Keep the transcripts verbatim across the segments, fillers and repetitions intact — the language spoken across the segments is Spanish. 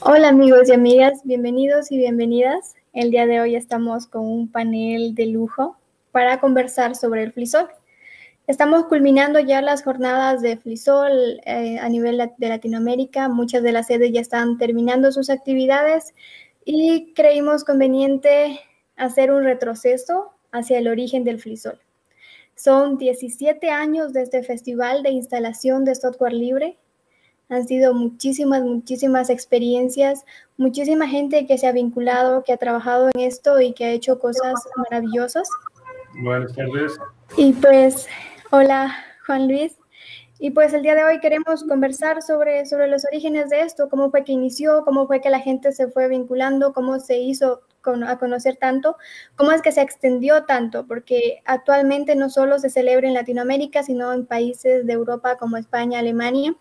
Hola amigos y amigas, bienvenidos y bienvenidas. El día de hoy estamos con un panel de lujo para conversar sobre el Flisol. Estamos culminando ya las jornadas de Flisol eh, a nivel de Latinoamérica. Muchas de las sedes ya están terminando sus actividades y creímos conveniente hacer un retroceso hacia el origen del Flisol. Son diecisiete años de este festival de instalación de software libre. Han sido muchísimas, muchísimas experiencias, muchísima gente que se ha vinculado, que ha trabajado en esto y que ha hecho cosas maravillosas. Buenas tardes. Y pues, hola Juan Luis. Y pues el día de hoy queremos conversar sobre, sobre los orígenes de esto, cómo fue que inició, cómo fue que la gente se fue vinculando, cómo se hizo con, a conocer tanto, cómo es que se extendió tanto, porque actualmente no solo se celebra en Latinoamérica, sino en países de Europa como España, Alemania.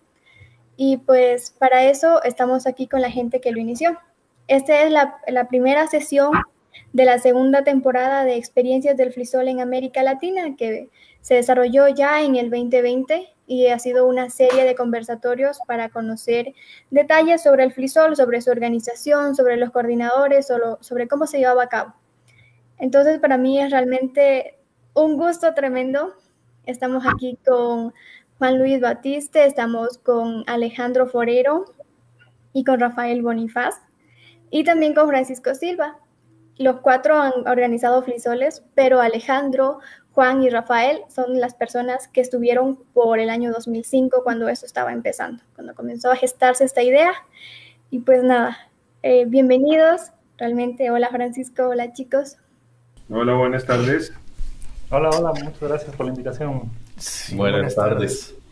Y pues para eso estamos aquí con la gente que lo inició. Esta es la, la primera sesión de la segunda temporada de Experiencias del Flisol en América Latina, que se desarrolló ya en el veinte veinte y ha sido una serie de conversatorios para conocer detalles sobre el Flisol, sobre su organización, sobre los coordinadores, sobre, sobre cómo se llevaba a cabo. Entonces para mí es realmente un gusto tremendo. Estamos aquí con Juan Luis Batiste, estamos con Alejandro Forero y con Rafael Bonifaz y también con Francisco Silva. Los cuatro han organizado Flisoles, pero Alejandro, Juan y Rafael son las personas que estuvieron por el año dos mil cinco cuando esto estaba empezando, cuando comenzó a gestarse esta idea. Y pues nada, eh, bienvenidos. Realmente, hola Francisco, hola chicos. Hola, buenas tardes. Hola, hola, muchas gracias por la invitación. Sí, Buenas, buenas tardes. tardes.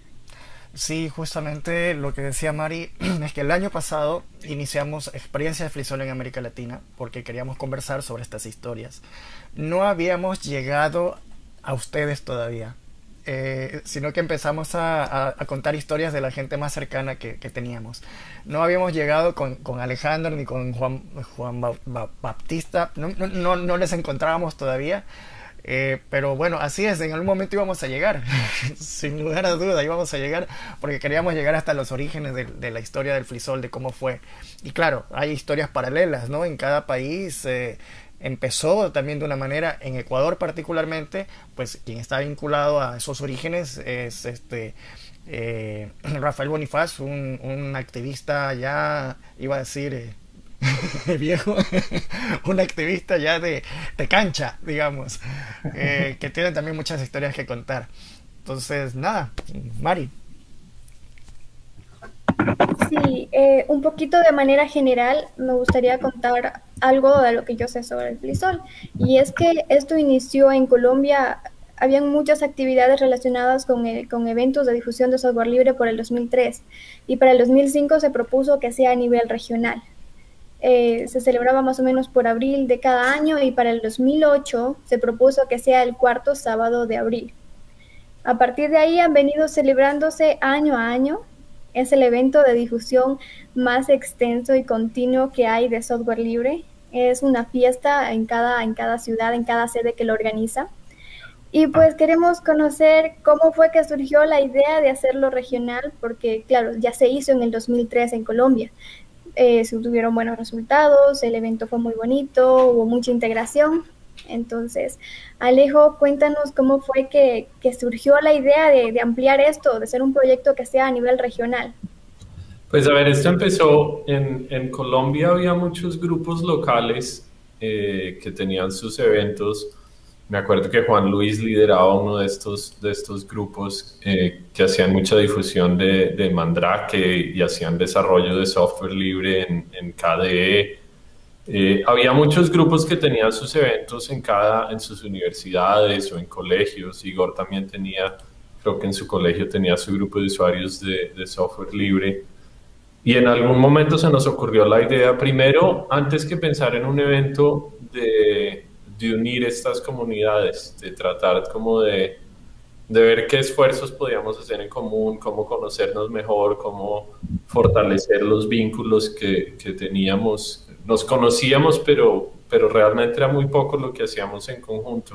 Sí, justamente lo que decía Mari es que el año pasado iniciamos Experiencia de Flisol en América Latina porque queríamos conversar sobre estas historias. No habíamos llegado a ustedes todavía, eh, sino que empezamos a, a, a contar historias de la gente más cercana que, que teníamos. No habíamos llegado con, con Alejandro ni con Juan, Juan Ba- Ba- Baptista, no, no, no, no les encontrábamos todavía. Eh, pero bueno, así es, en algún momento íbamos a llegar, sin lugar a duda íbamos a llegar, porque queríamos llegar hasta los orígenes de, de la historia del Flisol, de cómo fue. Y claro, hay historias paralelas, ¿no? En cada país eh, empezó también de una manera, en Ecuador particularmente, pues quien está vinculado a esos orígenes es este eh, Rafael Bonifaz, un, un activista ya, iba a decir... Eh, viejo, un activista ya de, de cancha, digamos, eh, que tiene también muchas historias que contar. Entonces, nada, Mari. Sí, eh, un poquito de manera general me gustaría contar algo de lo que yo sé sobre el Flisol. Y es que esto inició en Colombia, habían muchas actividades relacionadas con, eh, con eventos de difusión de software libre por el dos mil tres y para el dos mil cinco se propuso que sea a nivel regional. Eh, se celebraba más o menos por abril de cada año y para el dos mil ocho se propuso que sea el cuarto sábado de abril. A partir de ahí han venido celebrándose año a año. Es el evento de difusión más extenso y continuo que hay de software libre. Es una fiesta en cada, en cada ciudad, en cada sede que lo organiza. Y pues queremos conocer cómo fue que surgió la idea de hacerlo regional, porque claro, ya se hizo en el dos mil tres en Colombia. Eh, se tuvieron buenos resultados, el evento fue muy bonito, hubo mucha integración. Entonces, Alejo, cuéntanos cómo fue que, que surgió la idea de, de ampliar esto, de hacer un proyecto que sea a nivel regional. Pues a ver, esto empezó en, en Colombia, había muchos grupos locales eh, que tenían sus eventos. Me acuerdo que Juan Luis lideraba uno de estos, de estos grupos eh, que hacían mucha difusión de, de Mandrake y hacían desarrollo de software libre en, en K D E. Eh, había muchos grupos que tenían sus eventos en, cada, en sus universidades o en colegios. Igor también tenía, creo que en su colegio tenía su grupo de usuarios de, de software libre. Y en algún momento se nos ocurrió la idea, primero, antes que pensar en un evento, de, de unir estas comunidades, de tratar como de, de ver qué esfuerzos podíamos hacer en común, cómo conocernos mejor, cómo fortalecer los vínculos que, que teníamos. Nos conocíamos, pero, pero realmente era muy poco lo que hacíamos en conjunto.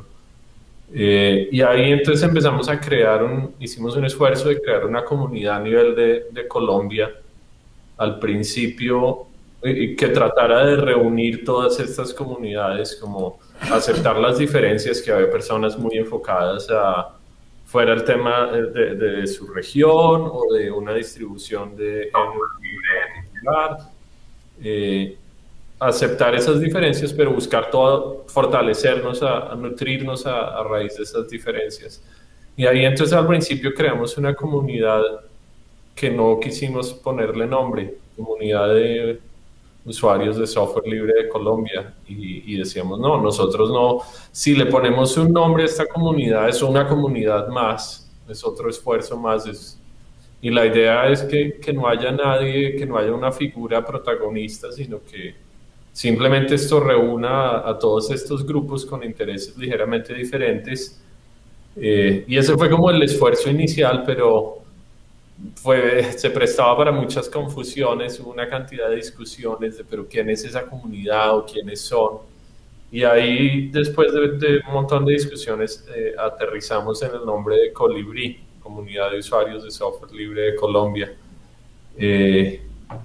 Eh, y ahí entonces empezamos a crear, un, hicimos un esfuerzo de crear una comunidad a nivel de, de Colombia. Al principio y que tratara de reunir todas estas comunidades, como aceptar las diferencias, que había personas muy enfocadas a fuera el tema de, de su región o de una distribución de género, eh, aceptar esas diferencias, pero buscar todo, fortalecernos, a, a nutrirnos a, a raíz de esas diferencias. Y ahí entonces al principio creamos una comunidad que no quisimos ponerle nombre, comunidad de usuarios de software libre de Colombia, y, y decíamos, no, nosotros no, si le ponemos un nombre a esta comunidad, es una comunidad más, es otro esfuerzo más, es, y la idea es que, que no haya nadie, que no haya una figura protagonista, sino que simplemente esto reúna a, a todos estos grupos con intereses ligeramente diferentes, eh, y ese fue como el esfuerzo inicial, pero Fue, se prestaba para muchas confusiones, hubo una cantidad de discusiones de pero quién es esa comunidad o quiénes son, y ahí después de, de un montón de discusiones eh, aterrizamos en el nombre de Colibrí, Comunidad de Usuarios de Software Libre de Colombia, eh,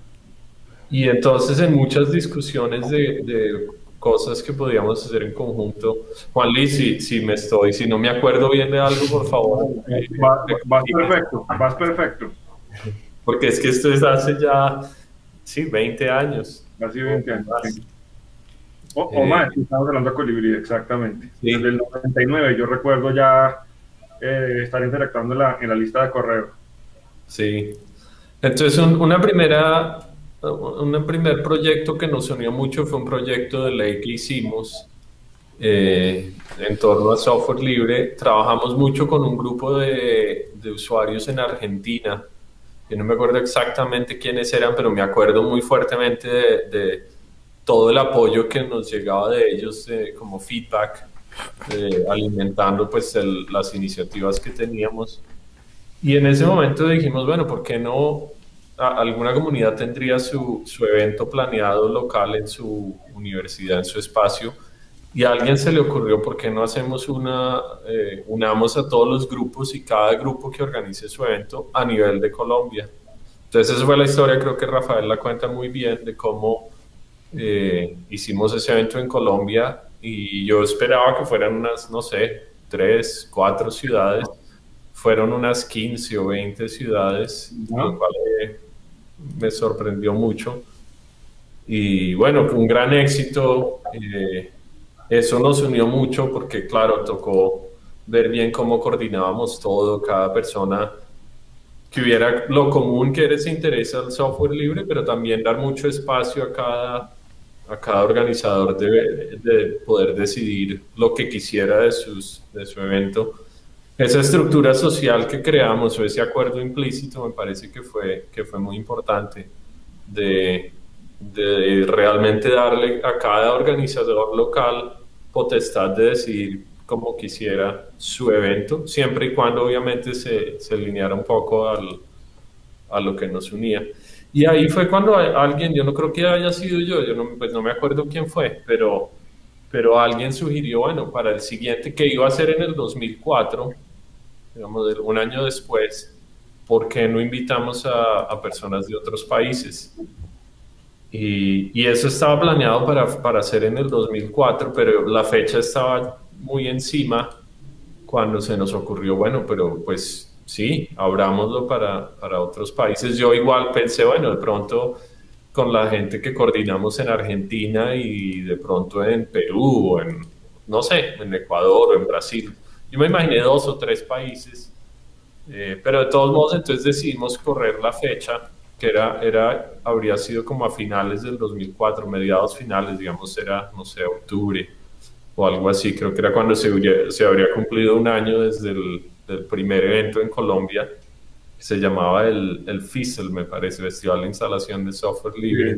y entonces en muchas discusiones de, de cosas que podíamos hacer en conjunto. Juan Luis, si, si me estoy, si no me acuerdo bien de algo, por favor. Eh, va, vas perfecto, vas perfecto. Porque es que esto es hace ya, sí, veinte años. Casi veinte años. Sí. O, o eh, más, estamos hablando de Colibrí, exactamente. Sí. Desde el noventa y nueve, yo recuerdo ya eh, estar interactuando en la, en la lista de correo. Sí. Entonces, un, una primera... Un primer proyecto que nos unió mucho fue un proyecto de ley que hicimos eh, en torno a software libre. Trabajamos mucho con un grupo de, de usuarios en Argentina. Yo no me acuerdo exactamente quiénes eran, pero me acuerdo muy fuertemente de, de todo el apoyo que nos llegaba de ellos eh, como feedback, eh, alimentando pues el, las iniciativas que teníamos. Y en ese momento dijimos, bueno, ¿por qué no? Alguna comunidad tendría su, su evento planeado local en su universidad, en su espacio, y a alguien se le ocurrió, ¿por qué no hacemos una, eh, unamos a todos los grupos y cada grupo que organice su evento a nivel de Colombia? Entonces esa fue la historia, creo que Rafael la cuenta muy bien, de cómo eh, hicimos ese evento en Colombia, y yo esperaba que fueran unas, no sé, tres, cuatro ciudades, fueron unas quince o veinte ciudades, uh-huh. Lo cual eh, me sorprendió mucho. Y bueno, un gran éxito. Eh, eso nos unió mucho porque, claro, tocó ver bien cómo coordinábamos todo, cada persona, que hubiera lo común que era ese interés al software libre, pero también dar mucho espacio a cada, a cada organizador de, de poder decidir lo que quisiera de, sus, de su evento. Esa estructura social que creamos, o ese acuerdo implícito, me parece que fue, que fue muy importante, de, de realmente darle a cada organizador local potestad de decidir cómo quisiera su evento, siempre y cuando obviamente se, se alineara un poco al, a lo que nos unía. Y ahí fue cuando alguien, yo no creo que haya sido yo, yo no, pues no me acuerdo quién fue, pero, pero alguien sugirió, bueno, para el siguiente, que iba a ser en el dos mil cuatro, digamos, un año después, ¿por qué no invitamos a, a personas de otros países? Y, y eso estaba planeado para, para hacer en el dos mil cuatro, pero la fecha estaba muy encima cuando se nos ocurrió, bueno, pero pues sí, abrámoslo para, para otros países. Yo igual pensé, bueno, de pronto con la gente que coordinamos en Argentina y de pronto en Perú, o en, no sé, en Ecuador o en Brasil. Yo me imaginé dos o tres países, eh, pero de todos modos entonces decidimos correr la fecha, que era, era, habría sido como a finales del dos mil cuatro, mediados finales, digamos, era, no sé, octubre o algo así. Creo que era cuando se, hubiera, se habría cumplido un año desde el del primer evento en Colombia, que se llamaba el, el FISL, me parece, Festival de Instalación de Software Libre.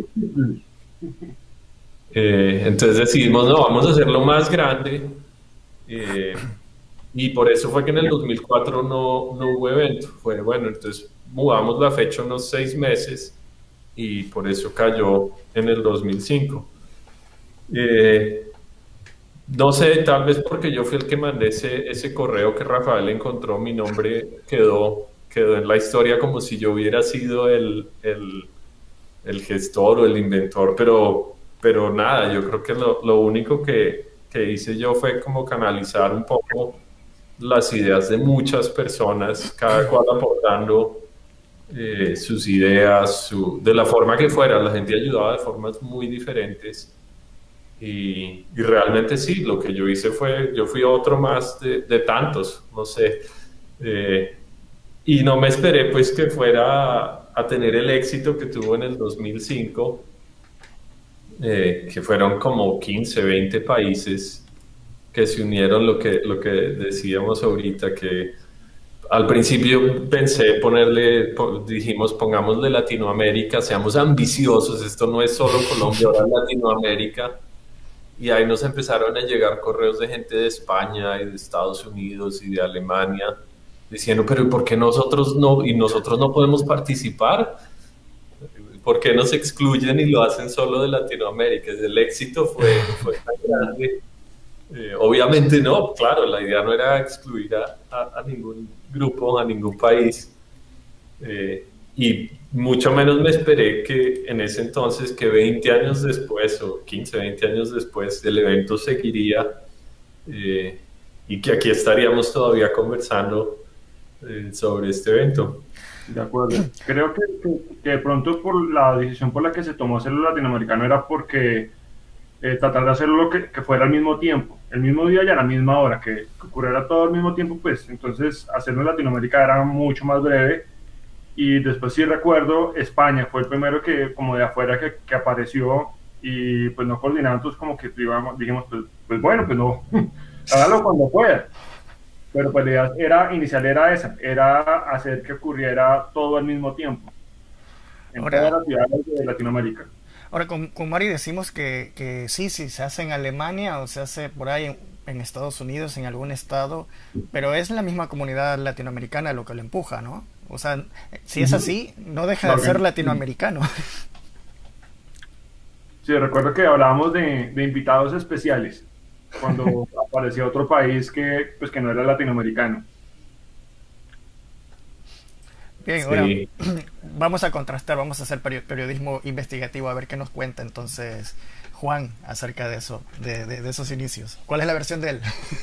Eh, entonces decidimos, no, vamos a hacerlo más grande. Eh, Y por eso fue que en el dos mil cuatro no, no hubo evento. Fue bueno, entonces mudamos la fecha unos seis meses y por eso cayó en el dos mil cinco. Eh, no sé, tal vez porque yo fui el que mandé ese, ese correo que Rafael encontró, mi nombre quedó, quedó en la historia como si yo hubiera sido el, el, el gestor o el inventor, pero, pero nada, yo creo que lo, lo único que, que hice yo fue como canalizar un poco las ideas de muchas personas, cada cual aportando eh, sus ideas, su, de la forma que fuera. La gente ayudaba de formas muy diferentes. Y, y realmente sí, lo que yo hice fue, yo fui otro más de, de tantos, no sé, eh, y no me esperé pues que fuera a, a tener el éxito que tuvo en el dos mil cinco, eh, que fueron como quince, veinte países que se unieron, lo que, lo que decíamos ahorita, que al principio pensé ponerle, dijimos, pongámosle Latinoamérica, seamos ambiciosos, esto no es solo Colombia, ahora es Latinoamérica. Y ahí nos empezaron a llegar correos de gente de España y de Estados Unidos y de Alemania diciendo, pero ¿y por qué nosotros no, y nosotros no podemos participar? ¿Por qué nos excluyen y lo hacen solo de Latinoamérica? El éxito fue, fue tan grande. Eh, obviamente no, claro, la idea no era excluir a, a, a ningún grupo, a ningún país. Eh, y mucho menos me esperé que en ese entonces, que veinte años después o quince, veinte años después, el evento seguiría eh, y que aquí estaríamos todavía conversando eh, sobre este evento. De acuerdo. Creo que, que, que de pronto por la decisión por la que se tomó hacerlo latinoamericano era porque eh, tratar de hacerlo que, que fuera al mismo tiempo, el mismo día y a la misma hora, que, que ocurriera todo al mismo tiempo, pues entonces hacerlo en Latinoamérica era mucho más breve. Y después sí recuerdo, España fue el primero que como de afuera que, que apareció y pues no coordinamos, entonces como que íbamos, dijimos pues, pues bueno, pues no, hágalo cuando pueda. Pero pues la idea era, inicial era esa, era hacer que ocurriera todo al mismo tiempo en ahora, todas las ciudades de Latinoamérica. Ahora con, con Mari decimos que, que sí, sí, se hace en Alemania o se hace por ahí en, en Estados Unidos, en algún estado, pero es la misma comunidad latinoamericana lo que lo empuja, ¿no? O sea, si es así, no deja de ser latinoamericano. Sí, recuerdo que hablábamos de, de invitados especiales cuando aparecía otro país que, pues, que no era latinoamericano. Bien, sí. Ahora vamos a contrastar, vamos a hacer periodismo investigativo, a ver qué nos cuenta entonces Juan acerca de eso, de, de, de esos inicios. ¿Cuál es la versión de él?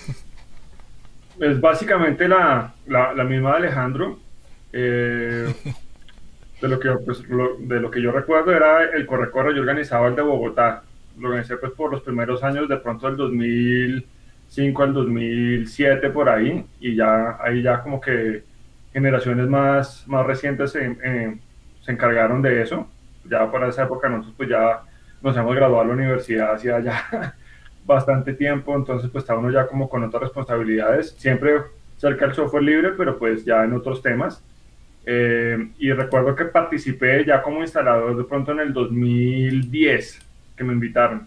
Es básicamente la, la, la misma de Alejandro. Eh, de, lo que, pues, lo, de lo que yo recuerdo era el corre-corre. Yo organizaba el de Bogotá, lo organizé pues por los primeros años, de pronto del dos mil cinco al dos mil siete por ahí, y ya ahí ya como que generaciones más, más recientes se, eh, se encargaron de eso. Ya para esa época nosotros pues ya nos hemos graduado a la universidad hacía ya bastante tiempo, entonces pues está uno ya como con otras responsabilidades, siempre cerca del software libre, pero pues ya en otros temas. Eh, y recuerdo que participé ya como instalador de pronto en el dos mil diez, que me invitaron.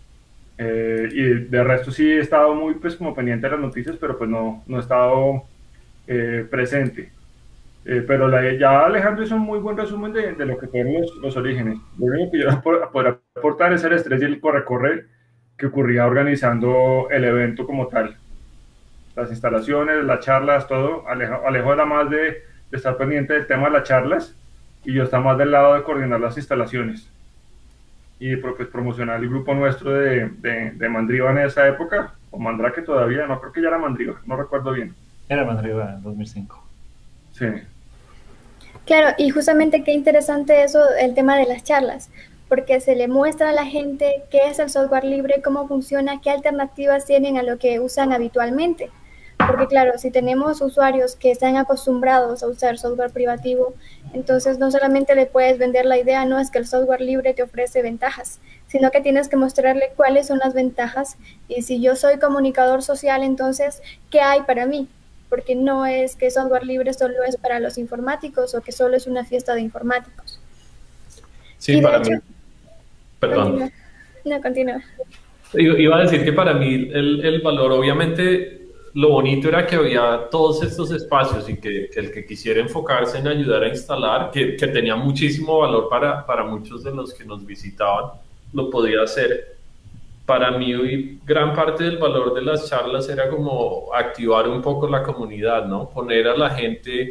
Eh, y de resto sí he estado muy pues como pendiente de las noticias, pero pues no, no he estado eh, presente. Eh, pero la, ya Alejandro hizo un muy buen resumen de, de lo que fueron los, los orígenes. Lo único que yo puedo aportar es el estrés y el corre-corre que ocurría organizando el evento como tal. Las instalaciones, las charlas, todo. Alejo, Alejo era más de, de estar pendiente del tema de las charlas y yo estaba más del lado de coordinar las instalaciones y pues promocionar el grupo nuestro de, de, de Mandriva en esa época, o Mandrake todavía, no creo que ya era Mandriva, no recuerdo bien. Era Mandriva en dos mil cinco. Sí. Claro, y justamente qué interesante eso, el tema de las charlas, porque se le muestra a la gente qué es el software libre, cómo funciona, qué alternativas tienen a lo que usan habitualmente. Porque claro, si tenemos usuarios que están acostumbrados a usar software privativo, entonces no solamente le puedes vender la idea, no es que el software libre te ofrece ventajas, sino que tienes que mostrarle cuáles son las ventajas, y si yo soy comunicador social, entonces, ¿qué hay para mí? Porque no es que software libre solo es para los informáticos o que solo es una fiesta de informáticos. Sí, y para hecho, mí... Perdón. Continúa. No, continúa. Iba a decir que para mí el, el valor, obviamente, lo bonito era que había todos estos espacios y que, que el que quisiera enfocarse en ayudar a instalar, que, que tenía muchísimo valor para, para muchos de los que nos visitaban, lo podía hacer. Para mí, gran parte del valor de las charlas era como activar un poco la comunidad, ¿no? Poner a la gente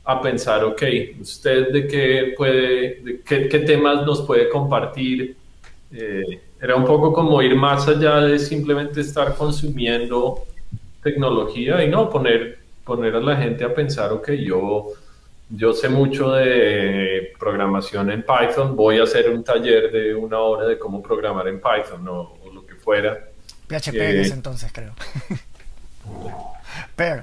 a pensar, ok, usted de qué puede, de qué, qué temas nos puede compartir. Eh, era un poco como ir más allá de simplemente estar consumiendo tecnología y no poner, poner a la gente a pensar, ok, yo, yo sé mucho de programación en Python, voy a hacer un taller de una hora de cómo programar en Python, ¿no? O lo que fuera. P H P en Eh, ese entonces, creo. Pero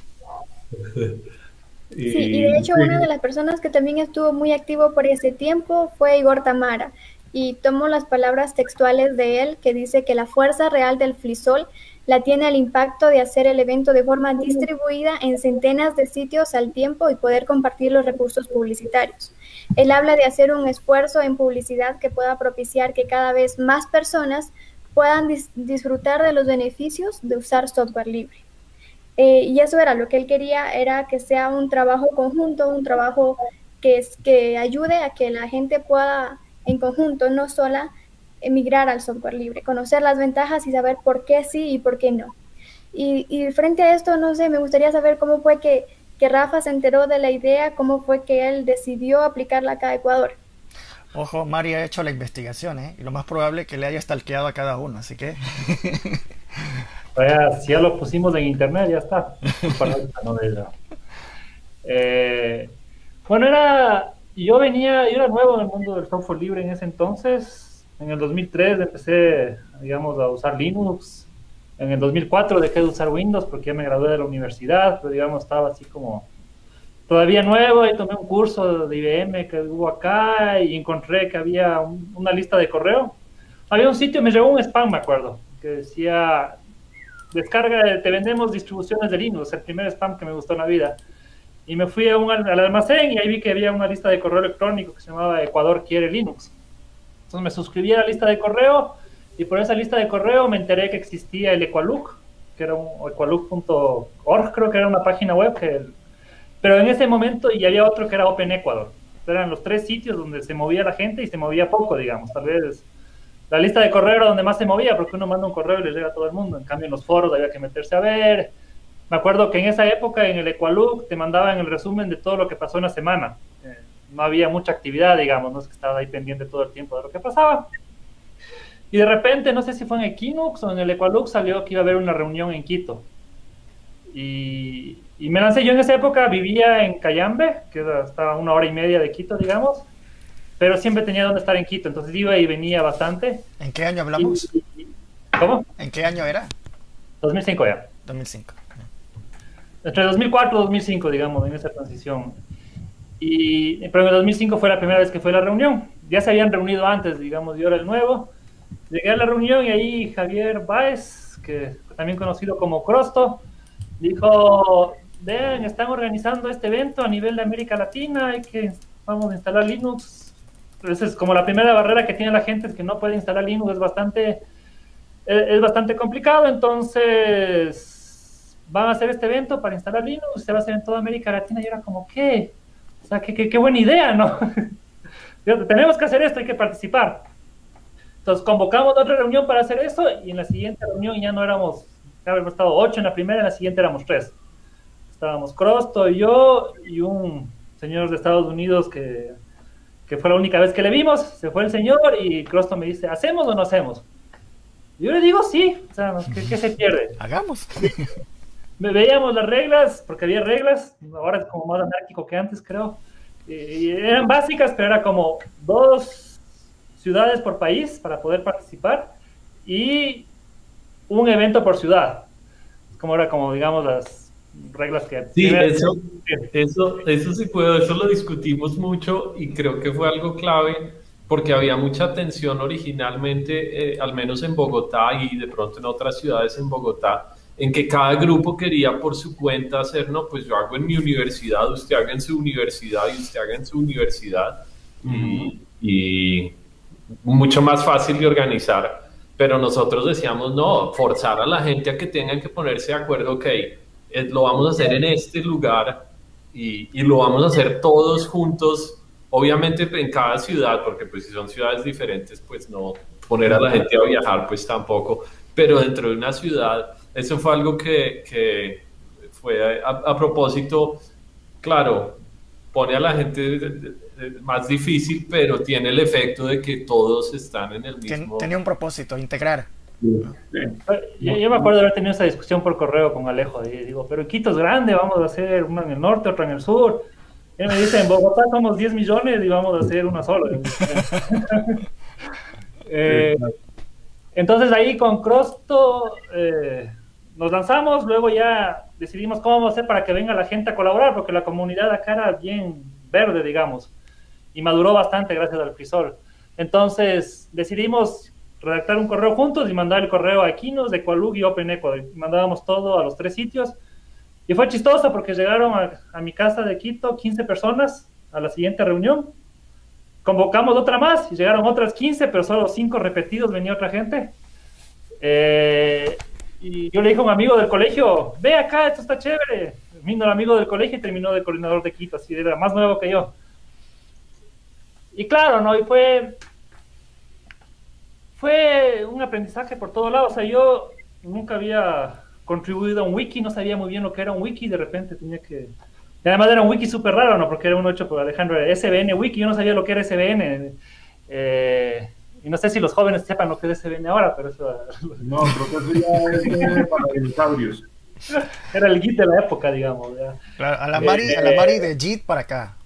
y, Sí, y de hecho sí. una de las personas que también estuvo muy activo por ese tiempo fue Igor Tamara, y tomo las palabras textuales de él, que dice que la fuerza real del Flisol la tiene el impacto de hacer el evento de forma distribuida en centenas de sitios al tiempo y poder compartir los recursos publicitarios. Él habla de hacer un esfuerzo en publicidad que pueda propiciar que cada vez más personas puedan dis- disfrutar de los beneficios de usar software libre. Eh, y eso era lo que él quería, era que sea un trabajo conjunto, un trabajo que, es, que ayude a que la gente pueda en conjunto, no sola, emigrar al software libre, conocer las ventajas y saber por qué sí y por qué no. Y, y frente a esto, no sé, me gustaría saber cómo fue que, que Rafa se enteró de la idea, cómo fue que él decidió aplicarla acá a Ecuador. ojo, Mari ha hecho la investigación, ¿eh? Y lo más probable es que le haya stalkeado a cada uno, así que Vaya, si ya lo pusimos en internet, ya está. Para esta novela. Eh, bueno, era, yo venía, yo era nuevo en el mundo del software libre en ese entonces. En el dos mil tres empecé, digamos, a usar Linux. En el dos mil cuatro dejé de usar Windows porque ya me gradué de la universidad, pero digamos estaba así como todavía nuevo y tomé un curso de I B M que hubo acá y encontré que había un, una lista de correo. Había un sitio, me llegó un spam, me acuerdo, que decía, descarga, te vendemos distribuciones de Linux, el primer spam que me gustó en la vida. Y me fui a un, al almacén y ahí vi que había una lista de correo electrónico que se llamaba Ecuador quiere Linux. Entonces me suscribí a la lista de correo y por esa lista de correo me enteré que existía el Equalook, que era un equalook punto org, creo que era una página web, que, pero en ese momento, y había otro que era Open Ecuador. Eran los tres sitios donde se movía la gente y se movía poco, digamos. Tal vez la lista de correo era donde más se movía, porque uno manda un correo y le llega a todo el mundo. En cambio, en los foros había que meterse a ver. Me acuerdo que en esa época, en el Equalook, te mandaban el resumen de todo lo que pasó en la semana. Eh, no había mucha actividad, digamos, no es que estaba ahí pendiente todo el tiempo de lo que pasaba. Y de repente, no sé si fue en Equinox o en el Equalook, salió que iba a haber una reunión en Quito. Y, y me lancé. Yo en esa época vivía en Cayambe, que era, estaba a una hora y media de Quito, digamos, pero siempre tenía donde estar en Quito, entonces iba y venía bastante. ¿en qué año hablamos? Y, y, ¿Cómo? ¿En qué año era? dos mil cinco ya. dos mil cinco. Entre dos mil cuatro y dos mil cinco, digamos, en esa transición. Y, pero en el dos mil cinco fue la primera vez que fue la reunión. Ya se habían reunido antes, digamos, yo era el nuevo. Llegué a la reunión y ahí Javier Báez, que también conocido como Crosto, dijo, vean, están organizando este evento a nivel de América Latina, hay que, vamos a instalar Linux. Entonces, como la primera barrera que tiene la gente es que no puede instalar Linux, es bastante, es bastante complicado, entonces van a hacer este evento para instalar Linux, se va a hacer en toda América Latina, y era como, ¿qué? O sea, qué, qué, qué buena idea, ¿no? Tenemos que hacer esto, hay que participar. Entonces convocamos otra reunión para hacer eso y en la siguiente reunión ya no éramos, habíamos estado ocho en la primera, en la siguiente éramos tres. Estábamos Crosto y yo y un señor de Estados Unidos que, que fue la única vez que le vimos. Se fue el señor y Crosto me dice, ¿hacemos o no hacemos? Yo le digo sí, o sea, ¿qué, qué se pierde? Hagamos. Veíamos las reglas, porque había reglas, ahora es como más anárquico que antes, creo. Y eran básicas, pero era como dos ciudades por país para poder participar y un evento por ciudad. Como era como, digamos, las reglas que... Sí, eso, eso, eso sí puedo, eso lo discutimos mucho y creo que fue algo clave porque había mucha tensión originalmente, eh, al menos en Bogotá y de pronto en otras ciudades en Bogotá, en que cada grupo quería por su cuenta hacer, no, pues yo hago en mi universidad, usted haga en su universidad y usted haga en su universidad. Uh-huh. y, y mucho más fácil de organizar, pero nosotros decíamos, no, forzar a la gente a que tengan que ponerse de acuerdo, ok, lo vamos a hacer en este lugar y, y lo vamos a hacer todos juntos, obviamente en cada ciudad, porque pues si son ciudades diferentes, pues no poner a la gente a viajar, pues tampoco, pero dentro de una ciudad, eso fue algo que, que fue a, a propósito, claro, pone a la gente más difícil, pero tiene el efecto de que todos están en el mismo... Tenía un propósito, integrar. Sí. Yo, yo me acuerdo de haber tenido esa discusión por correo con Alejo. Y digo, pero Quito es grande, vamos a hacer una en el norte, otra en el sur. Y él me dice, en Bogotá somos diez millones y vamos a hacer una sola. eh, entonces ahí con Crosto eh, nos lanzamos, luego ya decidimos cómo vamos a hacer para que venga la gente a colaborar, porque la comunidad acá era bien verde, digamos, y maduró bastante gracias al Frisol. Entonces decidimos redactar un correo juntos y mandar el correo a Equinos, de Equalug y Open Ecuador. Mandábamos todo a los tres sitios. Y fue chistoso porque llegaron a, a mi casa de Quito quince personas a la siguiente reunión. Convocamos otra más y llegaron otras quince, pero solo cinco repetidos, venía otra gente. Eh, y yo le dije a un amigo del colegio, ve acá, esto está chévere. Vino el amigo del colegio y terminó de coordinador de Quito, así era más nuevo que yo. Y claro, ¿no? Y fue... Fue un aprendizaje por todos lados. O sea, yo nunca había contribuido a un wiki, no sabía muy bien lo que era un wiki, de repente tenía que... Y además era un wiki súper raro, ¿no? Porque era uno hecho por Alejandro, S B N Wiki, yo no sabía lo que era S B N. Eh, y no sé si los jóvenes sepan lo que es S B N ahora, pero eso... No, creo que eso ya es para dinosaurios. Era el Git de la época, digamos. ¿Ya? Claro, a la Mari, a la Mari de Git para acá.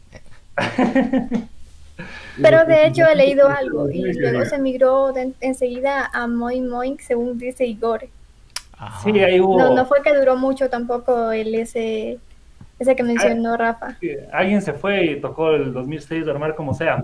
Pero de hecho he leído algo y luego se migró de, enseguida a Moin Moin, según dice Igor. Ajá. Sí, ahí hubo... No, no fue que duró mucho tampoco el ese, ese que mencionó Rafa. Alguien se fue y tocó el dos mil seis de armar como sea.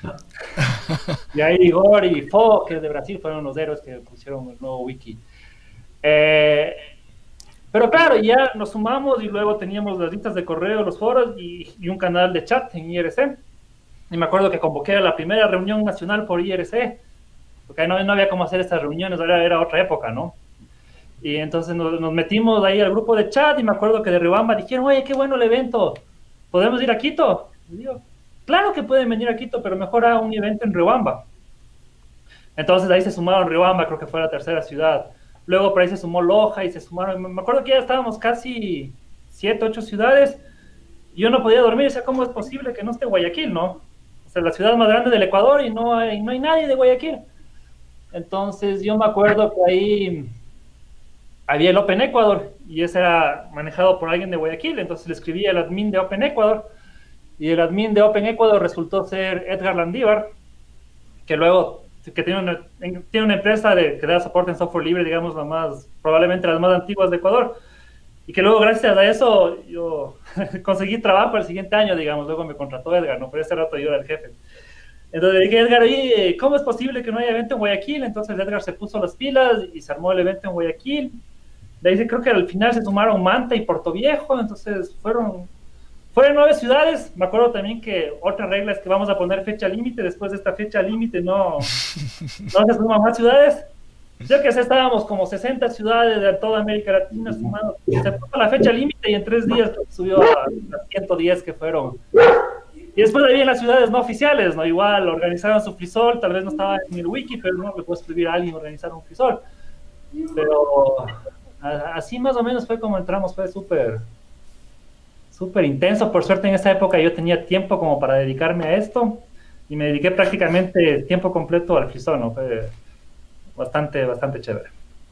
Y ahí Igor y Fo, que es de Brasil, fueron los héroes que pusieron el nuevo wiki. Eh, pero claro, ya nos sumamos y luego teníamos las listas de correo, los foros y, y un canal de chat en I R C. Y me acuerdo que convoqué a la primera reunión nacional por I R C, porque no, no había cómo hacer estas reuniones, era, era otra época, ¿no? Y entonces nos, nos metimos ahí al grupo de chat y me acuerdo que de Riobamba dijeron, oye, qué bueno el evento, ¿podemos ir a Quito? Y digo, claro que pueden venir a Quito, pero mejor haga un evento en Riobamba. Entonces ahí se sumaron Riobamba, creo que fue la tercera ciudad. Luego por ahí se sumó Loja y se sumaron, me acuerdo que ya estábamos casi siete, ocho ciudades, y yo no podía dormir, o sea, ¿cómo es posible que no esté Guayaquil, no? O sea, la ciudad más grande del Ecuador y no hay, no hay nadie de Guayaquil. Entonces yo me acuerdo que ahí había el Open Ecuador y ese era manejado por alguien de Guayaquil, entonces le escribí al admin de Open Ecuador y el admin de Open Ecuador resultó ser Edgar Landívar, que luego que tiene una, tiene una empresa de, que da soporte en software libre, digamos, la más, probablemente las más antiguas de Ecuador, y que luego gracias a eso yo conseguí trabajo el siguiente año, digamos, luego me contrató Edgar, ¿no? Pero ese rato yo era el jefe. Entonces le dije, Edgar, oye, ¿cómo es posible que no haya evento en Guayaquil? Entonces Edgar se puso las pilas y se armó el evento en Guayaquil. De ahí creo que al final se sumaron Manta y Puerto Viejo, entonces fueron, fueron nueve ciudades. Me acuerdo también que otra regla es que vamos a poner fecha límite, después de esta fecha límite no, no se suman más ciudades. Yo que sé, estábamos como sesenta ciudades de toda América Latina sumados. Se puso la fecha límite y en tres días subió a, a ciento diez que fueron. Y después había las ciudades no oficiales, ¿no? Igual organizaron su Frisol, tal vez no estaba en el wiki, pero no le puedo escribir a alguien organizar un Frisol. Pero así más o menos fue como entramos, fue súper súper intenso. Por suerte en esa época yo tenía tiempo como para dedicarme a esto y me dediqué prácticamente tiempo completo al Frisol, ¿no? Fue bastante, bastante chévere.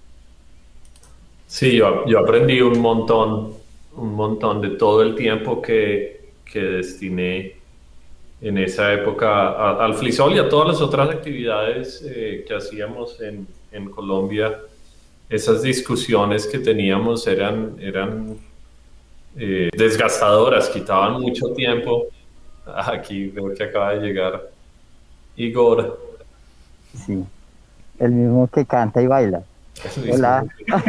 Sí, yo, yo aprendí un montón, un montón de todo el tiempo que, que destiné en esa época a, al Frisol y a todas las otras actividades eh, que hacíamos en, en Colombia. Esas discusiones que teníamos eran, eran eh, desgastadoras, quitaban mucho tiempo. Aquí veo que acaba de llegar Igor. Sí, el mismo que canta y baila. Hola.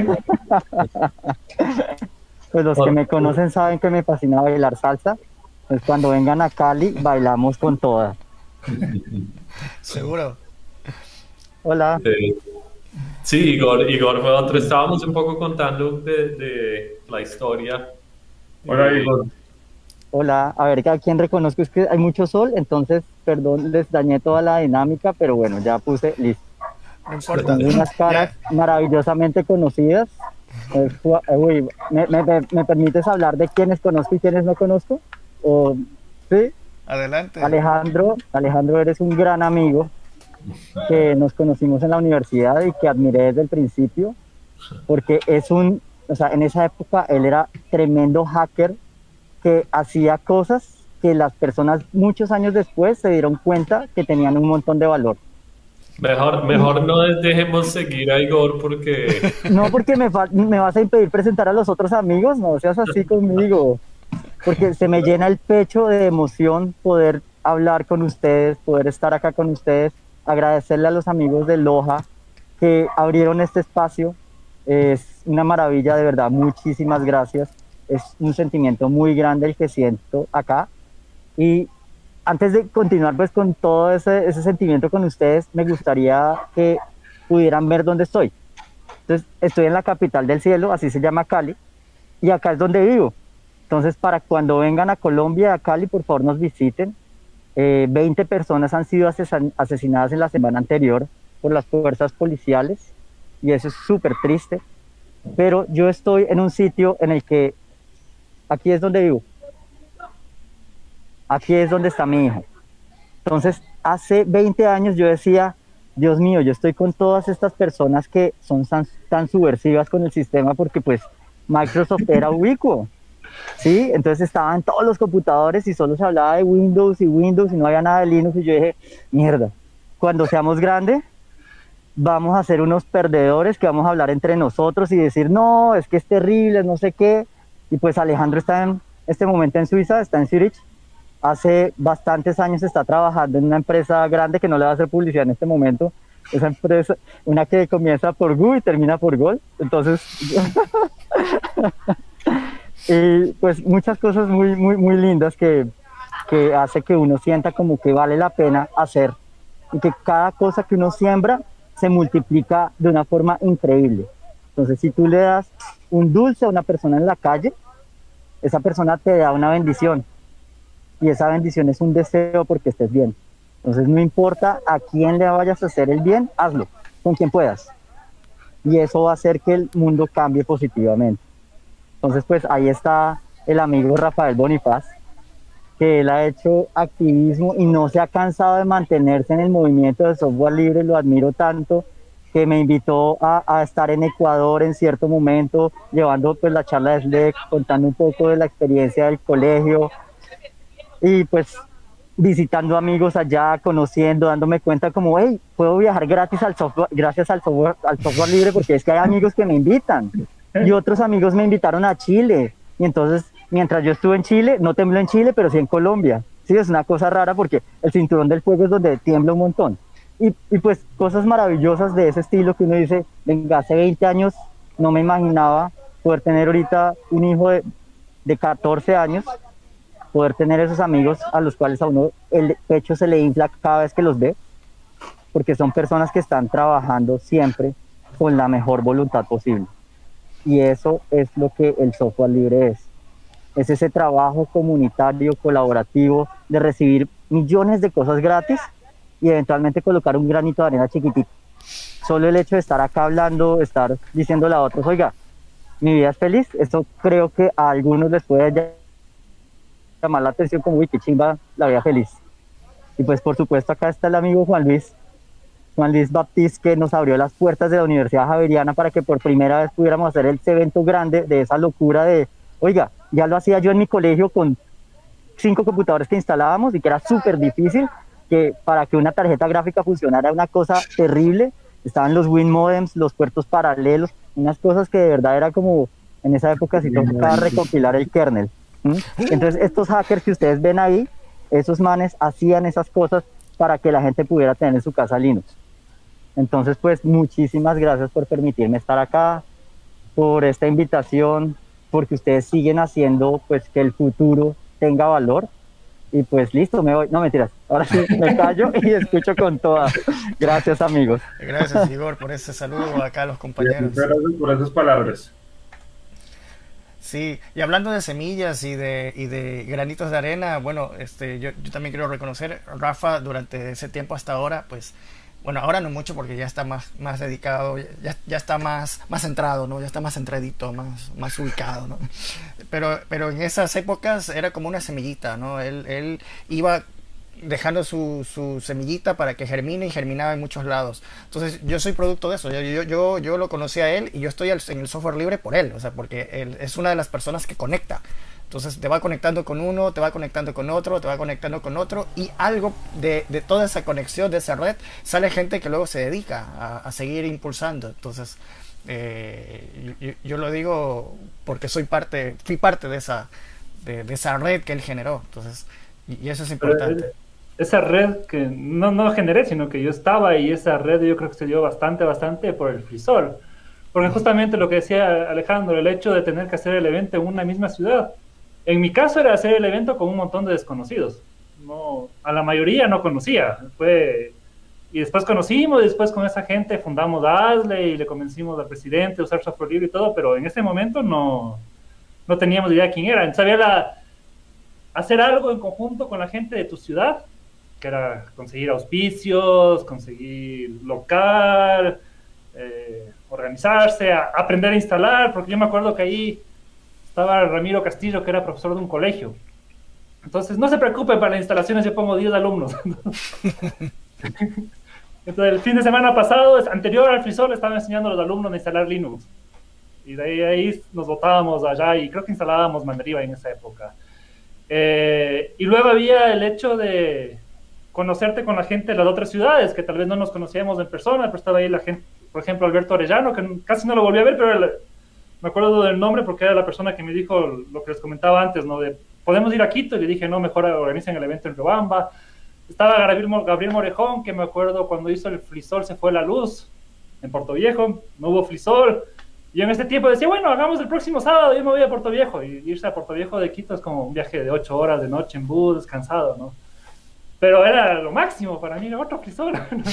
Pues los que me conocen saben que me fascina bailar salsa. Pues cuando vengan a Cali, bailamos con toda. Seguro. Hola. Eh, sí, Igor, Igor fue otro. Estábamos un poco contando de, de la historia. Hola, Eh, Igor. Hola. A ver, ¿a quién reconozco? Es que hay mucho sol, entonces, perdón, les dañé toda la dinámica, pero bueno, ya puse listo. No importa. Tengo unas caras maravillosamente conocidas. Eh, uy, ¿me, me, ¿Me permites hablar de quiénes conozco y quiénes no conozco? ¿O Sí, Adelante. Alejandro, Alejandro, eres un gran amigo que nos conocimos en la universidad y que admiré desde el principio, porque es un, o sea, en esa época él era tremendo hacker que hacía cosas que las personas muchos años después se dieron cuenta que tenían un montón de valor. Mejor, mejor no dejemos seguir a Igor porque No porque me, fa- me vas a impedir presentar a los otros amigos, no seas así conmigo, porque se me llena el pecho de emoción poder hablar con ustedes, poder estar acá con ustedes, agradecerle a los amigos de Loja que abrieron este espacio. Es una maravilla, de verdad, muchísimas gracias. Es un sentimiento muy grande el que siento acá. Y antes de continuar pues con todo ese, ese sentimiento con ustedes, me gustaría que pudieran ver dónde estoy. Entonces, estoy en la capital del cielo, así se llama Cali, y acá es donde vivo. Entonces, para cuando vengan a Colombia, a Cali, por favor nos visiten. Eh, veinte personas han sido asesan- asesinadas en la semana anterior por las fuerzas policiales, y eso es súper triste. Pero yo estoy en un sitio en el que, aquí es donde vivo, aquí es donde está mi hija. Entonces, hace veinte años yo decía, Dios mío, yo estoy con todas estas personas que son tan, tan subversivas con el sistema porque pues Microsoft era ubicuo, ¿sí? Entonces estaban todos los computadores y solo se hablaba de Windows y Windows y no había nada de Linux y yo dije, mierda, cuando seamos grandes vamos a ser unos perdedores que vamos a hablar entre nosotros y decir, no, es que es terrible, no sé qué. Y pues Alejandro está en este momento en Suiza, está en Zurich. Hace bastantes años está trabajando en una empresa grande que no le va a hacer publicidad en este momento. Esa empresa, una que comienza por Gu y termina por Gol. Entonces, y pues muchas cosas muy, muy, muy lindas que, que hace que uno sienta como que vale la pena hacer y que cada cosa que uno siembra se multiplica de una forma increíble. Entonces, si tú le das un dulce a una persona en la calle, esa persona te da una bendición. Y esa bendición es un deseo porque estés bien. Entonces no importa a quién le vayas a hacer el bien, hazlo, con quien puedas. Y eso va a hacer que el mundo cambie positivamente. Entonces pues ahí está el amigo Rafael Bonifaz, que él ha hecho activismo y no se ha cansado de mantenerse en el movimiento de software libre, lo admiro tanto, que me invitó a, a estar en Ecuador en cierto momento, llevando pues la charla de Slack, contando un poco de la experiencia del colegio, y pues visitando amigos allá, conociendo, dándome cuenta como, hey, puedo viajar gratis al software, gracias al software, al software libre, porque es que hay amigos que me invitan. Y otros amigos me invitaron a Chile. Y entonces, mientras yo estuve en Chile, no tembló en Chile, pero sí en Colombia. Sí, es una cosa rara porque el cinturón del fuego es donde tiembla un montón. Y, y pues cosas maravillosas de ese estilo que uno dice, venga, hace veinte años no me imaginaba poder tener ahorita un hijo de, de catorce años, poder tener esos amigos a los cuales a uno el pecho se le infla cada vez que los ve, porque son personas que están trabajando siempre con la mejor voluntad posible. Y eso es lo que el software libre es. Es ese trabajo comunitario, colaborativo, de recibir millones de cosas gratis y eventualmente colocar un granito de arena chiquitito. Solo el hecho de estar acá hablando, estar diciéndole a otros, oiga, mi vida es feliz, eso creo que a algunos les puede llamar la atención como, uy, qué chimba la vida feliz. Y pues por supuesto acá está el amigo Juan Luis, Juan Luis Baptiste, que nos abrió las puertas de la Universidad Javeriana para que por primera vez pudiéramos hacer ese evento grande de esa locura de, oiga, ya lo hacía yo en mi colegio con cinco computadores que instalábamos y que era súper difícil, que para que una tarjeta gráfica funcionara era una cosa terrible, estaban los Win modems, los puertos paralelos, unas cosas que de verdad era como, en esa época sí tocaba recompilar el kernel. ¿Mm? Entonces estos hackers que ustedes ven ahí, esos manes hacían esas cosas para que la gente pudiera tener en su casa Linux. Entonces pues muchísimas gracias por permitirme estar acá, por esta invitación, porque ustedes siguen haciendo pues que el futuro tenga valor. Y pues listo, me voy, no mentiras, ahora sí me callo y escucho con toda. Gracias amigos. Gracias Igor por ese saludo acá a los compañeros. Gracias por esas palabras. Sí, y hablando de semillas y de, y de granitos de arena, bueno, este, yo, yo también quiero reconocer, Rafa, durante ese tiempo hasta ahora, pues Bueno, ahora no mucho porque ya está más, más dedicado, ya, ya está más, más centrado, ¿no? Ya está más centradito, más, más ubicado, ¿no? Pero, pero en esas épocas era como una semillita, ¿no? Él, él iba dejando su, su semillita para que germine y germinaba en muchos lados. Entonces yo soy producto de eso, yo, yo, yo, yo lo conocí a él y yo estoy en el software libre por él, o sea, porque él es una de las personas que conecta. Entonces te va conectando con uno, te va conectando con otro, te va conectando con otro y algo de, de toda esa conexión, de esa red, sale gente que luego se dedica a, a seguir impulsando. Entonces eh, yo, yo lo digo porque soy parte, fui parte de esa, de, de esa red que él generó. Entonces, y, y eso es importante. Pero esa red que no, no generé, sino que yo estaba y esa red yo creo que se dio bastante, bastante por el Flisol. Porque justamente lo que decía Alejandro, el hecho de tener que hacer el evento en una misma ciudad. En mi caso era hacer el evento con un montón de desconocidos. No, a la mayoría no conocía. Fue, y después conocimos, y después con esa gente fundamos Asle y le convencimos al presidente a usar software libre y todo, pero en ese momento no, no teníamos idea de quién era. Entonces había la, hacer algo en conjunto con la gente de tu ciudad, que era conseguir auspicios, conseguir local, eh, organizarse, a, aprender a instalar, porque yo me acuerdo que ahí estaba Ramiro Castillo, que era profesor de un colegio. Entonces, no se preocupen, para las instalaciones yo pongo diez alumnos. Entonces, el fin de semana pasado, anterior al Flisol, estaba enseñando a los alumnos a instalar Linux. Y de ahí, ahí nos botábamos allá y creo que instalábamos Mandriva en esa época. Eh, y luego había el hecho de conocerte con la gente de las otras ciudades, que tal vez no nos conocíamos en persona, pero estaba ahí la gente, por ejemplo, Alberto Arellano, que casi no lo volví a ver, pero era, me acuerdo del nombre porque era la persona que me dijo lo que les comentaba antes, ¿no? De, ¿podemos ir a Quito? Y le dije, no, mejor organicen el evento en Riobamba. Estaba Gabriel, Gabriel Morejón, que me acuerdo cuando hizo el Flisol se fue la luz en Puerto Viejo, no hubo Flisol. Y en ese tiempo decía, bueno, hagamos el próximo sábado, yo me voy a Puerto Viejo. Y irse a Puerto Viejo de Quito es como un viaje de ocho horas de noche en bus, descansado, ¿no? Pero era lo máximo para mí, otro Flisol.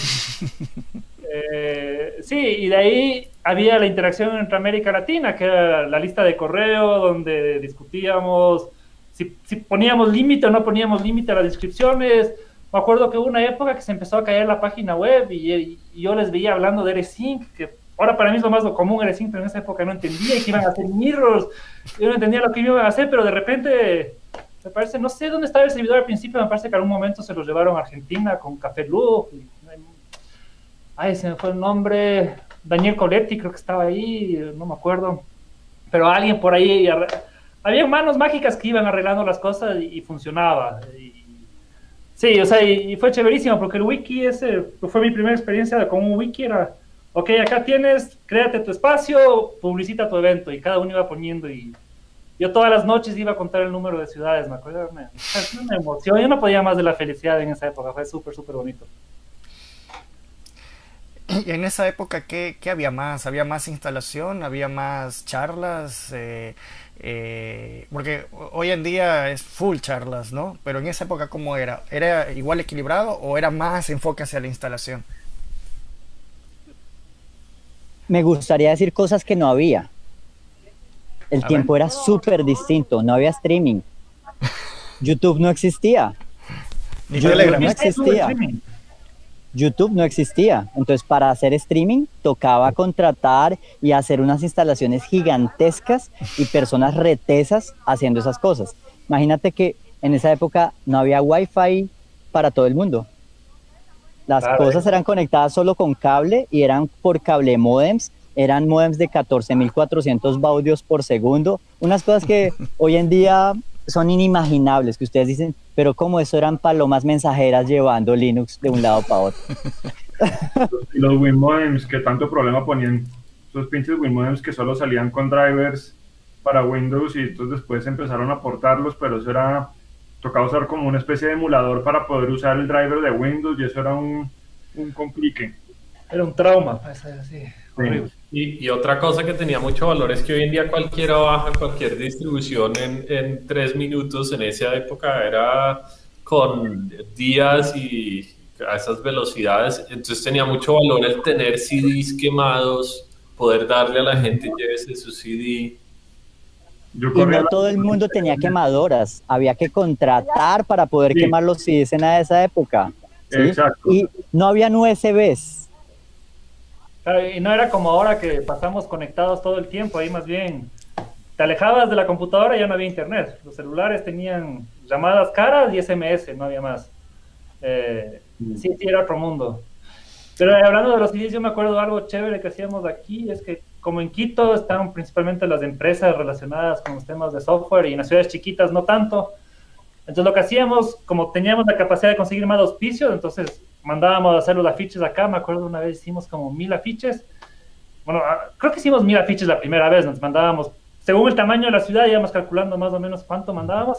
Eh, sí, y de ahí había la interacción entre América Latina, que era la lista de correo donde discutíamos si, si poníamos límite o no poníamos límite a las descripciones. Me acuerdo que hubo una época que se empezó a caer la página web y, y, y yo les veía hablando de R-Sync, que ahora para mí es lo más lo común R-Sync, pero en esa época no entendía que iban a hacer mirrors, yo no entendía lo que iban a hacer, pero de repente me parece, no sé dónde estaba el servidor al principio, me parece que en algún momento se los llevaron a Argentina con Café Loop. Ay, se me fue el nombre, Daniel Coletti creo que estaba ahí, no me acuerdo, pero alguien por ahí, había manos mágicas que iban arreglando las cosas y, y funcionaba. Y, sí, o sea, y, y fue chéverísimo, porque el wiki ese, fue mi primera experiencia con un wiki, era, ok, acá tienes, créate tu espacio, publicita tu evento, y cada uno iba poniendo, y yo todas las noches iba a contar el número de ciudades, me acuerdo, me, me emocionó, yo no podía más de la felicidad en esa época, fue súper, súper bonito. Y en esa época, ¿qué, qué había más? ¿Había más instalación? ¿Había más charlas? Eh, eh, porque hoy en día es full charlas, ¿no? Pero en esa época, ¿cómo era? ¿Era igual equilibrado o era más enfoque hacia la instalación? Me gustaría decir cosas que no había. El A tiempo ver. era súper distinto, no había streaming. YouTube no existía. Ni YouTube Telegram. no existía. YouTube no existía. Entonces, para hacer streaming, tocaba contratar y hacer unas instalaciones gigantescas y personas retesas haciendo esas cosas. Imagínate que en esa época no había Wi-Fi para todo el mundo. Las Claro, cosas eh. eran conectadas solo con cable y eran por cable modems. Eran modems de catorce mil cuatrocientos baudios por segundo. Unas cosas que hoy en día son inimaginables, que ustedes dicen, pero como eso eran palomas mensajeras llevando Linux de un lado para otro. Y los WinModems que tanto problema ponían, esos pinches WinModems que solo salían con drivers para Windows y entonces después empezaron a portarlos, pero eso era, tocaba usar como una especie de emulador para poder usar el driver de Windows y eso era un, un complique. Era un trauma, pues, así, horrible. Y, y otra cosa que tenía mucho valor es que hoy en día cualquiera baja cualquier distribución en, en tres minutos. En esa época era con días y a esas velocidades. Entonces tenía mucho valor el tener C Ds quemados, poder darle a la gente, llévese su C D. Yo Y corría no la- todo el mundo tenía quemadoras. Había que contratar para poder Sí. quemar los C Ds en esa época. ¿sí? Exacto. Y no habían U S Bs. Claro, y no era como ahora que pasamos conectados todo el tiempo, ahí más bien te alejabas de la computadora y ya no había internet. Los celulares tenían llamadas caras y S M S, no había más. Eh, sí, sí, era otro mundo. Pero eh, hablando de los C Ds, yo me acuerdo de algo chévere que hacíamos aquí, es que como en Quito están principalmente las empresas relacionadas con los temas de software y en las ciudades chiquitas no tanto. Entonces lo que hacíamos, como teníamos la capacidad de conseguir más auspicios, entonces mandábamos a hacer los afiches acá. Me acuerdo una vez hicimos como mil afiches. Bueno, creo que hicimos mil afiches la primera vez, nos mandábamos, según el tamaño de la ciudad, íbamos calculando más o menos cuánto mandábamos.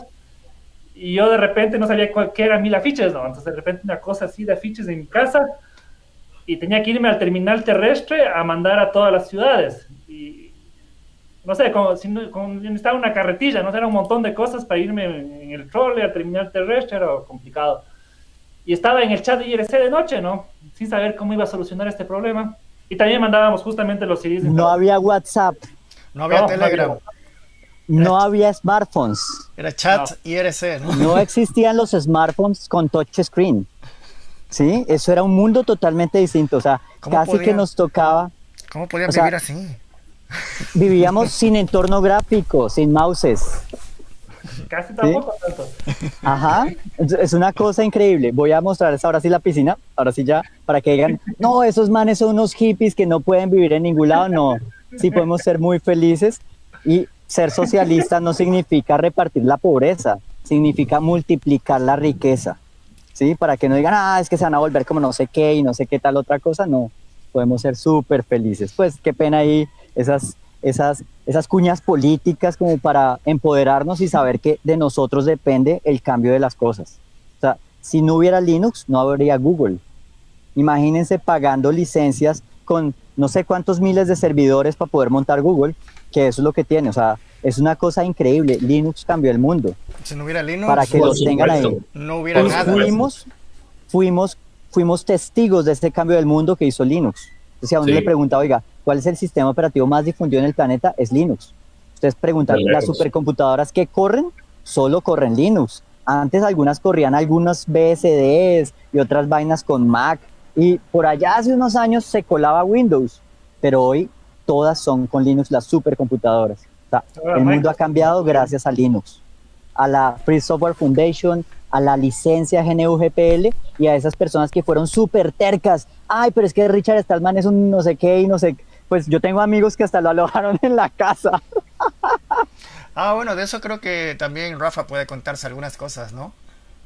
Y yo de repente no sabía cuál, qué eran mil afiches, ¿no? Entonces de repente una cosa así de afiches en mi casa y tenía que irme al terminal terrestre a mandar a todas las ciudades. Y no sé, como si no, como necesitaba una carretilla, no sé, era un montón de cosas para irme en el trole al terminal terrestre, era complicado. Y estaba en el chat de I R C de noche, ¿no? Sin saber cómo iba a solucionar este problema. Y también mandábamos justamente los C Ds. No había WhatsApp. No había No, Telegram. no No había smartphones. Era chat No. I R C, ¿no? No existían los smartphones con touchscreen. ¿Sí? Eso era un mundo totalmente distinto. O sea, ¿Cómo casi que podían? nos tocaba. ¿Cómo podían O sea, vivir así? Vivíamos sin entorno gráfico, sin mouses. Casi tampoco tanto. Ajá, es es una cosa increíble. Voy a mostrarles ahora sí la piscina, ahora sí ya, para que digan, no, esos manes son unos hippies que no pueden vivir en ningún lado. No, sí podemos ser muy felices y ser socialistas no significa repartir la pobreza, significa multiplicar la riqueza, ¿sí? Para que no digan, ah, es que se van a volver como no sé qué y no sé qué tal otra cosa. No, podemos ser súper felices. Pues qué pena ahí esas... Esas, esas cuñas políticas como para empoderarnos y saber que de nosotros depende el cambio de las cosas. O sea, si no hubiera Linux, no habría Google. Imagínense pagando licencias con no sé cuántos miles de servidores para poder montar Google, que eso es lo que tiene. O sea, es una cosa increíble. Linux cambió el mundo. Si no hubiera Linux, Para que Por los tengan ahí. supuesto. no hubiera Por nada. supuesto. Fuimos, fuimos, fuimos testigos de este cambio del mundo que hizo Linux. Entonces, si a uno Sí. le pregunta, oiga, ¿cuál es el sistema operativo más difundido en el planeta? Es Linux. Ustedes preguntan, De ¿las lejos. supercomputadoras que corren? Solo corren Linux. Antes algunas corrían algunos B S Ds y otras vainas con Mac. Y por allá hace unos años se colaba Windows. Pero hoy todas son con Linux las supercomputadoras. O sea, Ahora, el mundo ha Microsoft cambiado también. gracias a Linux, a la Free Software Foundation, a la licencia G N U G P L y a esas personas que fueron súper tercas. Ay, pero es que Richard Stallman es un no sé qué y no sé qué. Pues yo tengo amigos que hasta lo alojaron en la casa. Ah, bueno, de eso creo que también Rafa puede contarse algunas cosas, ¿no?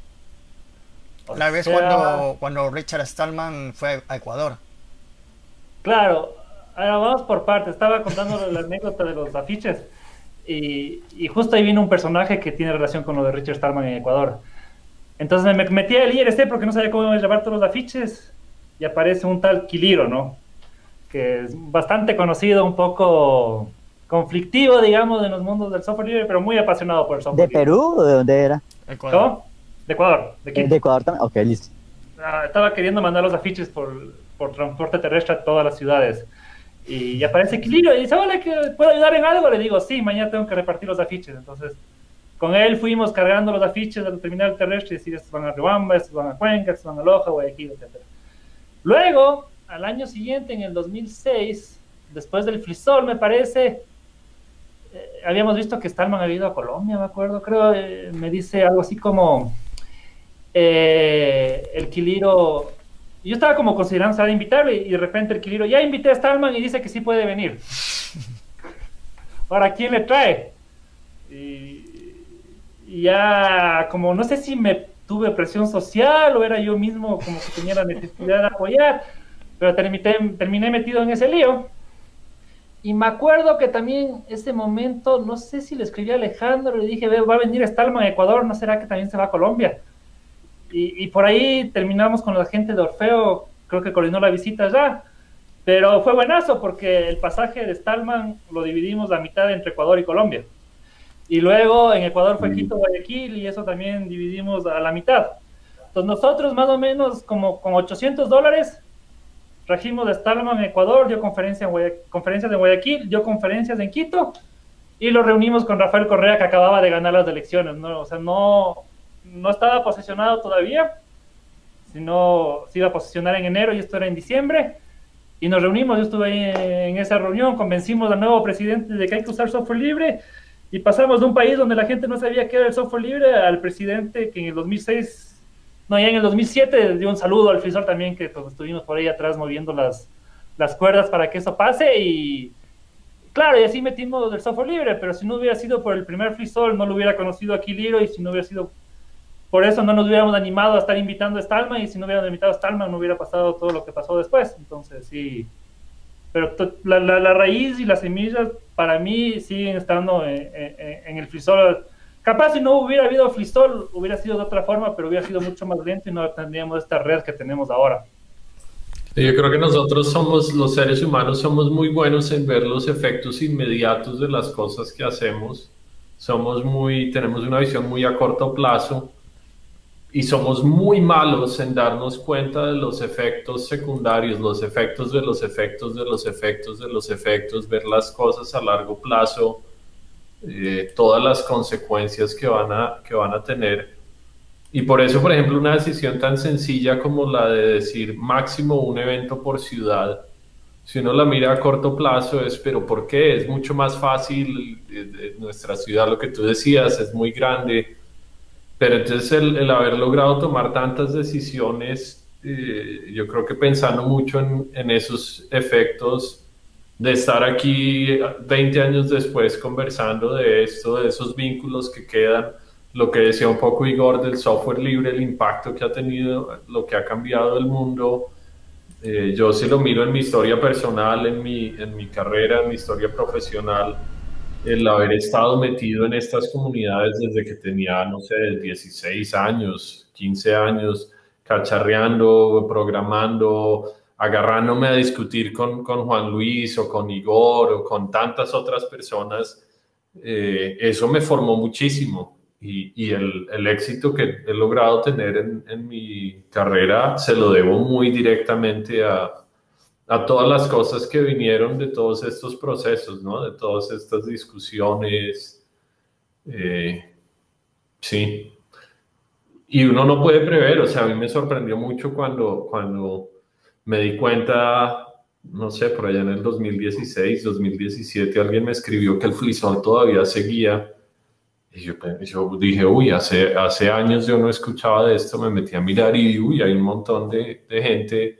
La vez sea, cuando, cuando Richard Stallman fue a Ecuador. Claro, ahora vamos por partes. Estaba contando la anécdota de los afiches y, y justo ahí vino un personaje que tiene relación con lo de Richard Stallman en Ecuador. Entonces me metí al I R C porque no sabía cómo iba a llevar todos los afiches y aparece un tal Quiliro, ¿no? Que es bastante conocido, un poco conflictivo, digamos, en los mundos del software libre, pero muy apasionado por el software ¿De libre. Perú o de dónde era? Ecuador. ¿Cómo? De Ecuador, de Quito. ¿De Ecuador también? Ok, listo. Ah, estaba queriendo mandar los afiches por, por transporte terrestre a todas las ciudades. Y aparece Equilibrio y dice, hola, ¿que ¿puedo ayudar en algo? Le digo, sí, mañana tengo que repartir los afiches. Entonces, con él fuimos cargando los afiches del terminal terrestre y decir, estos van a Riobamba, estos van a Cuenca, estos van a Loja, Guayaquil, etcétera. Luego, al año siguiente, en el dos mil seis, después del Flisol, me parece, eh, habíamos visto que Stallman había ido a Colombia, me acuerdo, creo, eh, me dice algo así como... Eh, el Quiliro, yo estaba como considerando saber invitarle y de repente el Quiliro, ya invité a Stallman y dice que sí puede venir. Ahora, ¿quién le trae? Y, y ya, como no sé si me tuve presión social o era yo mismo como que tenía la necesidad de apoyar, pero terminé, terminé metido en ese lío. Y me acuerdo que también ese momento, no sé si le escribí a Alejandro, le dije, ve, va a venir Stallman a Ecuador, ¿no será que también se va a Colombia? Y, y por ahí terminamos con la gente de Orfeo, creo que coordinó la visita ya, pero fue buenazo porque el pasaje de Stallman lo dividimos la mitad entre Ecuador y Colombia. Y luego en Ecuador fue Quito, Guayaquil y eso también dividimos a la mitad. Entonces nosotros más o menos como con ochocientos dólares trajimos de Stallman en Ecuador, dio conferencia en Guaya, conferencias en Guayaquil, dio conferencias en Quito y lo reunimos con Rafael Correa que acababa de ganar las elecciones, ¿no? O sea, no... no estaba posesionado todavía, si no se iba a posicionar en enero y esto era en diciembre. Y nos reunimos, yo estuve ahí en esa reunión, convencimos al nuevo presidente de que hay que usar software libre y pasamos de un país donde la gente no sabía qué era el software libre al presidente que en el dos mil seis, no, ya en el dos mil siete dio un saludo al FreeSol también, que pues, estuvimos por ahí atrás moviendo las, las cuerdas para que eso pase y claro, y así metimos el software libre, pero si no hubiera sido por el primer FreeSol no lo hubiera conocido aquí Liro y si no hubiera sido por eso no nos hubiéramos animado a estar invitando a Stallman y si no hubiéramos invitado a Stallman no hubiera pasado todo lo que pasó después. Entonces, sí. Pero la, la, la raíz y las semillas para mí siguen estando en, en, en el FreeSol. Capaz si no hubiera habido FreeSol hubiera sido de otra forma, pero hubiera sido mucho más lento y no tendríamos esta red que tenemos ahora. Yo creo que nosotros somos, los seres humanos, somos muy buenos en ver los efectos inmediatos de las cosas que hacemos. Somos muy, tenemos una visión muy a corto plazo. Y somos muy malos en darnos cuenta de los efectos secundarios, los efectos de los efectos de los efectos de los efectos, ver las cosas a largo plazo, eh, todas las consecuencias que van, a, que van a tener. Y por eso, por ejemplo, una decisión tan sencilla como la de decir máximo un evento por ciudad, si uno la mira a corto plazo es, pero ¿por qué? Es mucho más fácil, eh, nuestra ciudad, lo que tú decías, es muy grande. Pero entonces el, el haber logrado tomar tantas decisiones, eh, yo creo que pensando mucho en, en esos efectos de estar aquí veinte años después conversando de esto, de esos vínculos que quedan, lo que decía un poco Igor del software libre, el impacto que ha tenido, lo que ha cambiado el mundo. Eh, yo se lo miro en mi historia personal, en mi, en mi carrera, en mi historia profesional. El haber estado metido en estas comunidades desde que tenía, no sé, dieciséis años, quince años, cacharreando, programando, agarrándome a discutir con, con Juan Luis o con Igor o con tantas otras personas, eh, eso me formó muchísimo y, y el, el éxito que he logrado tener en, en mi carrera se lo debo muy directamente a a todas las cosas que vinieron de todos estos procesos, ¿no? De todas estas discusiones. Eh, sí. Y uno no puede prever, o sea, a mí me sorprendió mucho cuando, cuando me di cuenta, no sé, por allá en el dos mil dieciséis, dos mil diecisiete, alguien me escribió que el FreeSol todavía seguía. Y yo, yo dije, uy, hace, hace años yo no escuchaba de esto, me metí a mirar y, uy, hay un montón de, de gente.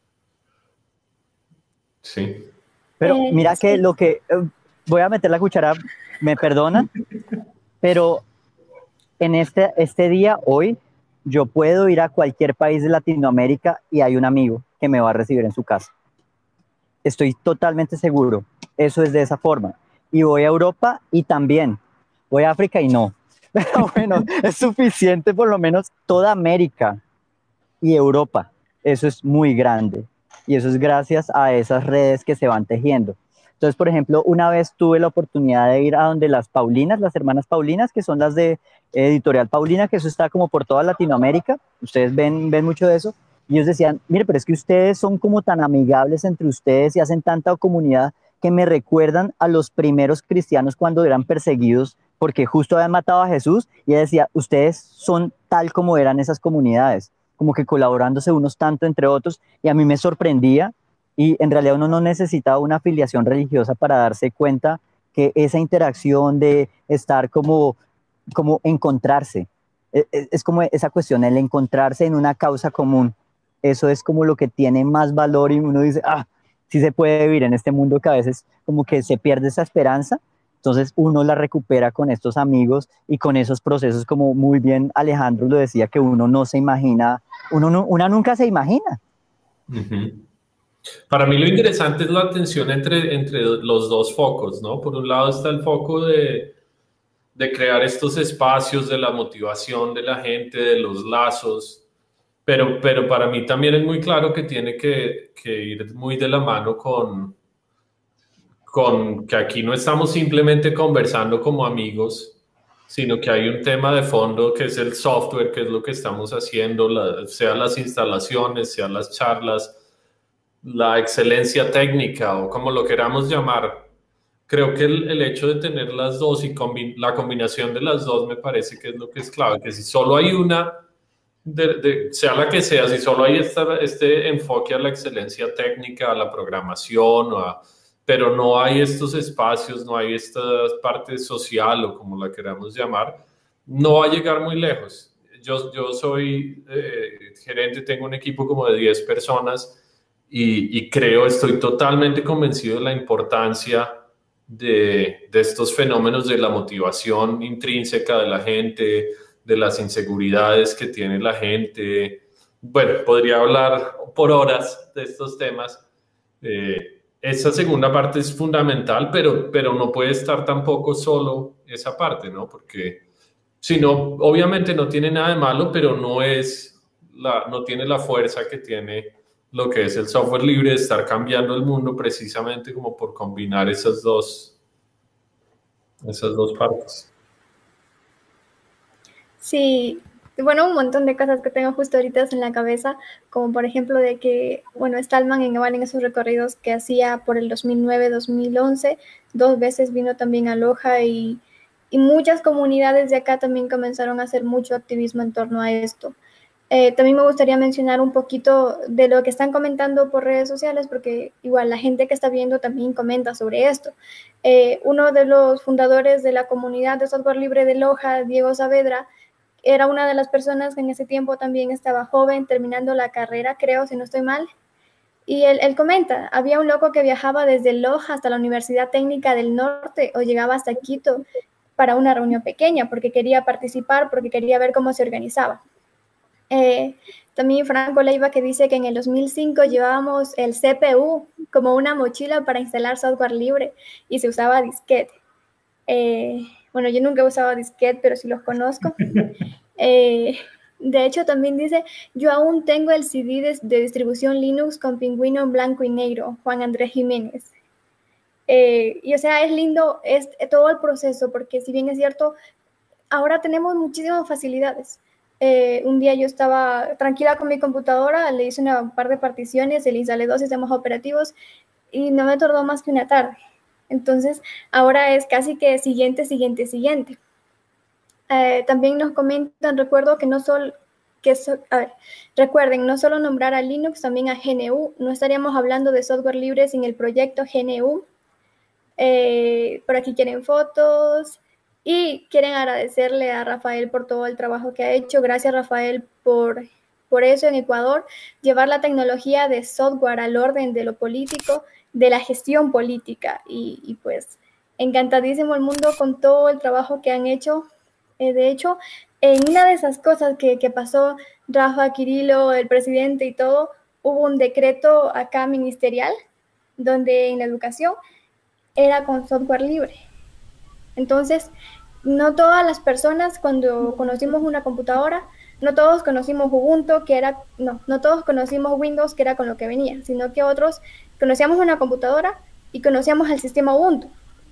Sí. Pero Eh, mira que sí. lo que eh, voy a meter la cuchara, me perdonan, pero en este, este día, hoy, yo puedo ir a cualquier país de Latinoamérica y hay un amigo que me va a recibir en su casa. Estoy totalmente seguro. Eso es de esa forma. Y voy a Europa y también. Voy a África y no. Pero bueno, es suficiente por lo menos toda América y Europa. Eso es muy grande. Y eso es gracias a esas redes que se van tejiendo. Entonces, por ejemplo, una vez tuve la oportunidad de ir a donde las Paulinas, las hermanas Paulinas, que son las de Editorial Paulina, que eso está como por toda Latinoamérica. Ustedes ven, ven mucho de eso. Y ellos decían, mire, pero es que ustedes son como tan amigables entre ustedes y hacen tanta comunidad que me recuerdan a los primeros cristianos cuando eran perseguidos porque justo habían matado a Jesús. Y ella decía, ustedes son tal como eran esas comunidades, como que colaborándose unos tanto entre otros, y a mí me sorprendía, y en realidad uno no necesitaba una afiliación religiosa para darse cuenta que esa interacción de estar como, como encontrarse, es, es como esa cuestión, el encontrarse en una causa común, eso es como lo que tiene más valor, y uno dice, ah, sí se puede vivir en este mundo que a veces como que se pierde esa esperanza. Entonces uno la recupera con estos amigos y con esos procesos, como muy bien Alejandro lo decía, que uno no se imagina, uno no, una nunca se imagina. Uh-huh. Para mí lo interesante es la tensión entre, entre los dos focos, ¿no? Por un lado está el foco de, de crear estos espacios de la motivación de la gente, de los lazos, pero, pero para mí también es muy claro que tiene que, que ir muy de la mano con... con que aquí no estamos simplemente conversando como amigos, sino que hay un tema de fondo que es el software, que es lo que estamos haciendo, la, sea las instalaciones, sea las charlas, la excelencia técnica o como lo queramos llamar. Creo que el, el hecho de tener las dos y combi- la combinación de las dos me parece que es lo que es clave, que si solo hay una, de, de, sea la que sea, si solo hay esta, este enfoque a la excelencia técnica, a la programación, o a, pero no hay estos espacios, no hay esta parte social o como la queramos llamar, no va a llegar muy lejos. Yo, yo soy eh, gerente, tengo un equipo como de diez personas y, y creo, estoy totalmente convencido de la importancia de, de estos fenómenos de la motivación intrínseca de la gente, de las inseguridades que tiene la gente. Bueno, podría hablar por horas de estos temas. Eh, esa segunda parte es fundamental, pero, pero no puede estar tampoco solo esa parte, ¿no? Porque si no, obviamente no tiene nada de malo, pero no es la, no tiene la fuerza que tiene lo que es el software libre, de estar cambiando el mundo precisamente como por combinar esas dos, esas dos partes. Sí, bueno, un montón de cosas que tengo justo ahorita en la cabeza, como por ejemplo de que, bueno, Stallman en Eval en esos recorridos que hacía por el dos mil nueve dos mil once, dos veces vino también a Loja y, y muchas comunidades de acá también comenzaron a hacer mucho activismo en torno a esto. Eh, también me gustaría mencionar un poquito de lo que están comentando por redes sociales, porque igual la gente que está viendo también comenta sobre esto. Eh, uno de los fundadores de la comunidad de software libre de Loja, Diego Saavedra, era una de las personas que en ese tiempo también estaba joven, terminando la carrera, creo, si no estoy mal. Y él, él comenta, había un loco que viajaba desde Loja hasta la Universidad Técnica del Norte o llegaba hasta Quito para una reunión pequeña porque quería participar, porque quería ver cómo se organizaba. Eh, también Franco Leiva que dice que en el dos mil cinco llevábamos el C P U como una mochila para instalar software libre y se usaba disquete. Eh, bueno, yo nunca he usado disquete, pero sí los conozco. Eh, de hecho, también dice, yo aún tengo el C D de, de distribución Linux con pingüino en blanco y negro, Juan Andrés Jiménez. Eh, y o sea, es lindo es, todo el proceso, porque si bien es cierto, ahora tenemos muchísimas facilidades. Eh, un día yo estaba tranquila con mi computadora, le hice una, un par de particiones, le instalé dos sistemas operativos y no me tardó más que una tarde. Entonces, ahora es casi que siguiente, siguiente, siguiente. Eh, también nos comentan, recuerdo que no solo, que so, a ver, recuerden, no solo nombrar a Linux, también a G N U. No estaríamos hablando de software libre sin el proyecto G N U. Eh, por aquí quieren fotos y quieren agradecerle a Rafael por todo el trabajo que ha hecho. Gracias, Rafael, por, por eso en Ecuador, llevar la tecnología de software al orden de lo político, de la gestión política. Y, y pues, encantadísimo el mundo con todo el trabajo que han hecho. Eh, de hecho, en una de esas cosas que, que pasó Rafa, Kirilo, el presidente y todo, hubo un decreto acá ministerial donde en la educación era con software libre. Entonces, no todas las personas cuando conocimos una computadora, no todos conocimos Ubuntu, que era, no, no todos conocimos Windows, que era con lo que venía, sino que otros conocíamos una computadora y conocíamos el sistema Ubuntu.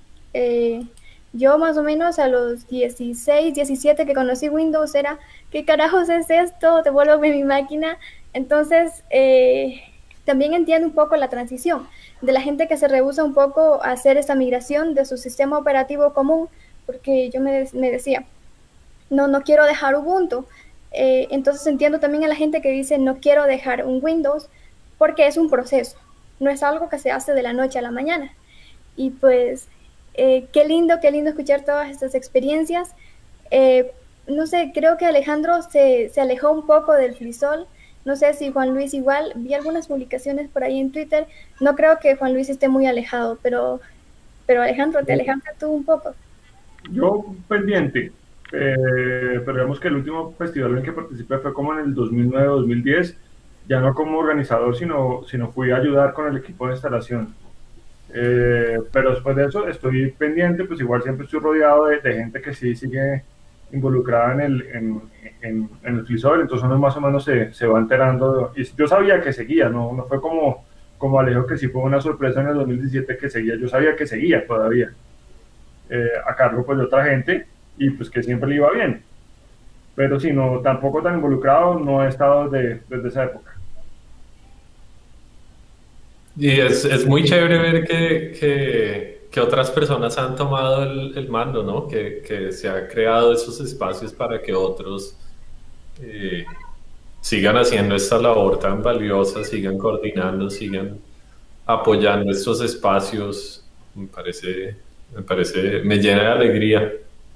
Eh, yo más o menos a los dieciséis, diecisiete que conocí Windows era, ¿qué carajos es esto? Devuélveme mi máquina. Entonces, eh, también entiendo un poco la transición de la gente que se rehúsa un poco a hacer esa migración de su sistema operativo común, porque yo me, me decía, no, no quiero dejar Ubuntu. Eh, entonces entiendo también a la gente que dice, no quiero dejar un Windows, porque es un proceso, no es algo que se hace de la noche a la mañana. Y pues, eh, qué lindo, qué lindo escuchar todas estas experiencias. Eh, no sé, creo que Alejandro se, se alejó un poco del FLISOL. No sé si Juan Luis igual, vi algunas publicaciones por ahí en Twitter, no creo que Juan Luis esté muy alejado, pero, pero Alejandro, ¿te alejaste tú un poco? Yo pendiente, eh, pero digamos que el último festival en que participé fue como en el dos mil nueve dos mil diez, ya no como organizador, sino, sino fui a ayudar con el equipo de instalación. Eh, pero después de eso estoy pendiente, pues igual siempre estoy rodeado de, de gente que sí sigue involucrada en el, en, en, en el FLISOL, entonces uno más o menos se, se va enterando, y yo sabía que seguía, no, no fue como, como Alejo, que sí fue una sorpresa en el dos mil diecisiete que seguía, yo sabía que seguía todavía, eh, a cargo pues de otra gente, y pues que siempre le iba bien, pero sí, no, tampoco tan involucrado, no he estado desde, desde esa época. Y es, es muy chévere ver que, que, que otras personas han tomado el, el mando, ¿no? Que, que se ha creado esos espacios para que otros eh, sigan haciendo esta labor tan valiosa, sigan coordinando, sigan apoyando estos espacios. Me parece, me parece, me llena de alegría.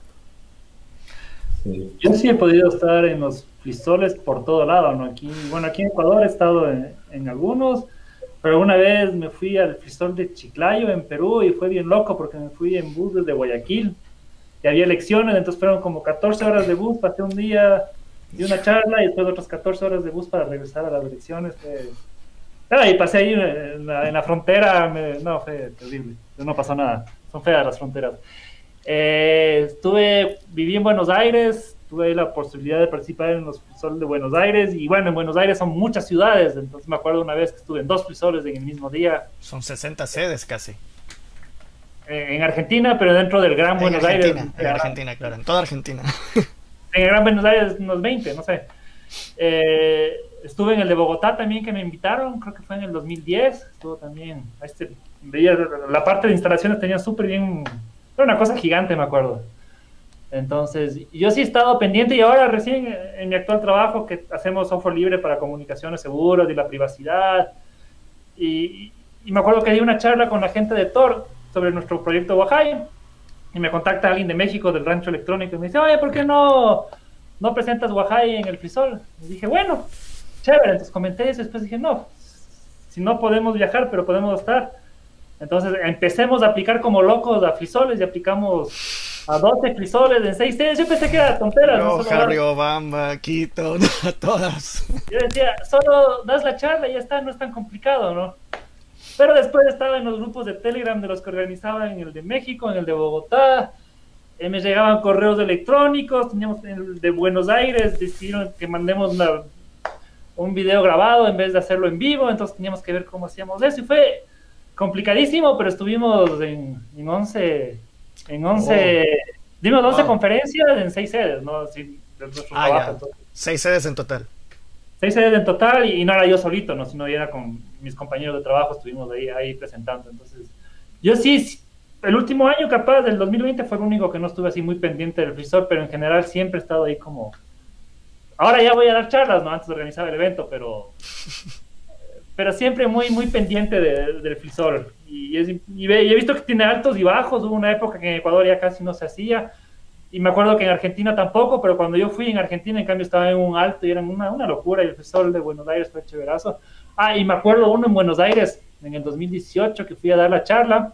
Sí. Yo sí he podido estar en los frisoles por todo lado, ¿no? Aquí, bueno, aquí en Ecuador he estado en, en algunos, pero una vez me fui al frisol de Chiclayo en Perú y fue bien loco porque me fui en bus desde Guayaquil y había elecciones, entonces fueron como catorce horas de bus, pasé un día de una charla y después otras catorce horas de bus para regresar a las elecciones. Fue... Ah, y pasé ahí en la, en la frontera, me... no, fue terrible, no pasó nada, son feas las fronteras. Eh, estuve, viví en Buenos Aires, tuve la posibilidad de participar en los frisoles de Buenos Aires, y bueno, en Buenos Aires son muchas ciudades, entonces me acuerdo una vez que estuve en dos frisoles en el mismo día. Son sesenta sedes casi. En Argentina, pero dentro del Gran en Buenos Argentina, Aires. En Argentina, claro, en toda Argentina. En el Gran Buenos Aires unos veinte, no sé. Eh, estuve en el de Bogotá también, que me invitaron, creo que fue en el dos mil diez. Estuvo también, este, veía, la parte de instalaciones tenía súper bien, era una cosa gigante, me acuerdo. Entonces, yo sí he estado pendiente, y ahora recién en mi actual trabajo, que hacemos software libre para comunicaciones seguras y la privacidad, y, y me acuerdo que di una charla con la gente de Tor sobre nuestro proyecto Huajay, y me contacta alguien de México, del rancho electrónico, y me dice, oye, ¿por qué no, no presentas Huajay en el frisol? Y dije, bueno, chévere. Entonces comenté eso, después dije, no, si no podemos viajar, pero podemos estar. Entonces empecemos a aplicar como locos a frisoles, y aplicamos a doce frisoles en seis sedes. Yo pensé que era tonteras. No, no Harry, Obama, Quito, a todas. Yo decía, solo das la charla y ya está, no es tan complicado, ¿no? Pero después estaba en los grupos de Telegram de los que organizaban, en el de México, en el de Bogotá, eh, me llegaban correos electrónicos, teníamos el de Buenos Aires, decidieron que mandemos una, un video grabado en vez de hacerlo en vivo, entonces teníamos que ver cómo hacíamos eso, y fue complicadísimo, pero estuvimos en, en once, en once, oh. dimos once wow. conferencias en seis sedes, ¿no? Sí, de nuestro ah, trabajo, entonces. Seis sedes en total. Seis sedes en total, y, y no era yo solito, ¿no? Sino era con mis compañeros de trabajo, estuvimos ahí, ahí presentando. Entonces, yo sí, el último año capaz, del dos mil veinte, fue el único que no estuve así muy pendiente del frisol, pero en general siempre he estado ahí como... Ahora ya voy a dar charlas, ¿no? Antes de organizar el evento, pero... pero siempre muy, muy pendiente de, del frisol. Y, es, y, ve, y he visto que tiene altos y bajos. Hubo una época que en Ecuador ya casi no se hacía, y me acuerdo que en Argentina tampoco, pero cuando yo fui en Argentina, en cambio, estaba en un alto y era una, una locura, y el frisol de Buenos Aires fue chéverazo. Ah, y me acuerdo uno en Buenos Aires, en el dos mil dieciocho, que fui a dar la charla,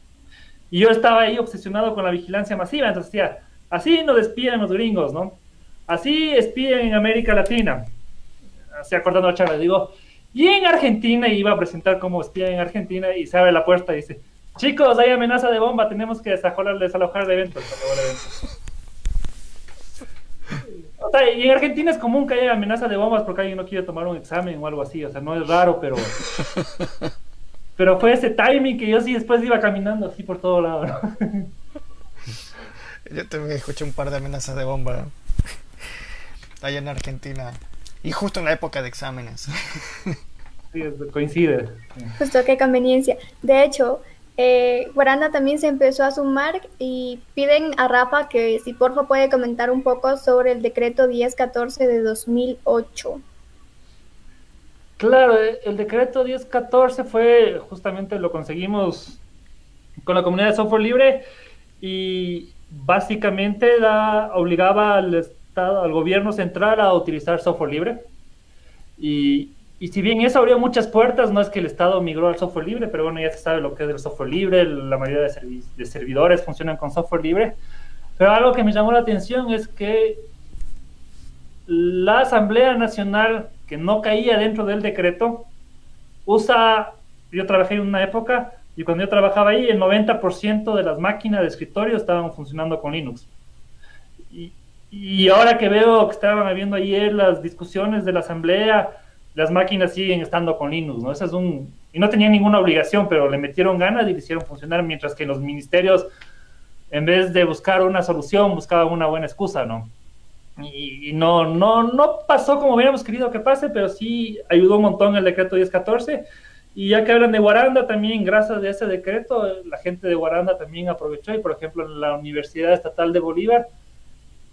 y yo estaba ahí obsesionado con la vigilancia masiva, entonces decía, así nos despiden los gringos, ¿no? Así espían en América Latina. Así acordando la charla, digo, y en Argentina, y iba a presentar cómo espían en Argentina, y se abre la puerta y dice, chicos, hay amenaza de bomba, tenemos que desalojar, desalojar el evento. El evento. O sea, y en Argentina es común que haya amenaza de bombas porque alguien no quiere tomar un examen o algo así, o sea, no es raro, pero pero fue ese timing que yo sí después iba caminando así por todo lado, ¿no? Yo también escuché un par de amenazas de bomba allá en Argentina, y justo en la época de exámenes. Sí, coincide. Justo, qué conveniencia. De hecho, Eh, Guaranda también se empezó a sumar, y piden a Rafa que si porfa puede comentar un poco sobre el decreto diez catorce de dos mil ocho. Claro, el decreto diez catorce fue, justamente lo conseguimos con la comunidad de software libre, y básicamente da, obligaba al Estado, al gobierno central, a utilizar software libre. Y Y si bien eso abrió muchas puertas, no es que el Estado migró al software libre, pero bueno, ya se sabe lo que es el software libre, la mayoría de, servi de servidores funcionan con software libre. Pero algo que me llamó la atención es que la Asamblea Nacional, que no caía dentro del decreto, usa, yo trabajé en una época, y cuando yo trabajaba ahí, el noventa por ciento de las máquinas de escritorio estaban funcionando con Linux. Y, y ahora que veo que estaban habiendo ayer las discusiones de la Asamblea, las máquinas siguen estando con Linux, ¿no? Eso es un... Y no tenían ninguna obligación, pero le metieron ganas y le hicieron funcionar, mientras que los ministerios, en vez de buscar una solución, buscaban una buena excusa, ¿no? Y, y no, no, no pasó como hubiéramos querido que pase, pero sí ayudó un montón el decreto diez catorce. Y ya que hablan de Guaranda, también gracias a ese decreto, la gente de Guaranda también aprovechó, y por ejemplo en la Universidad Estatal de Bolívar,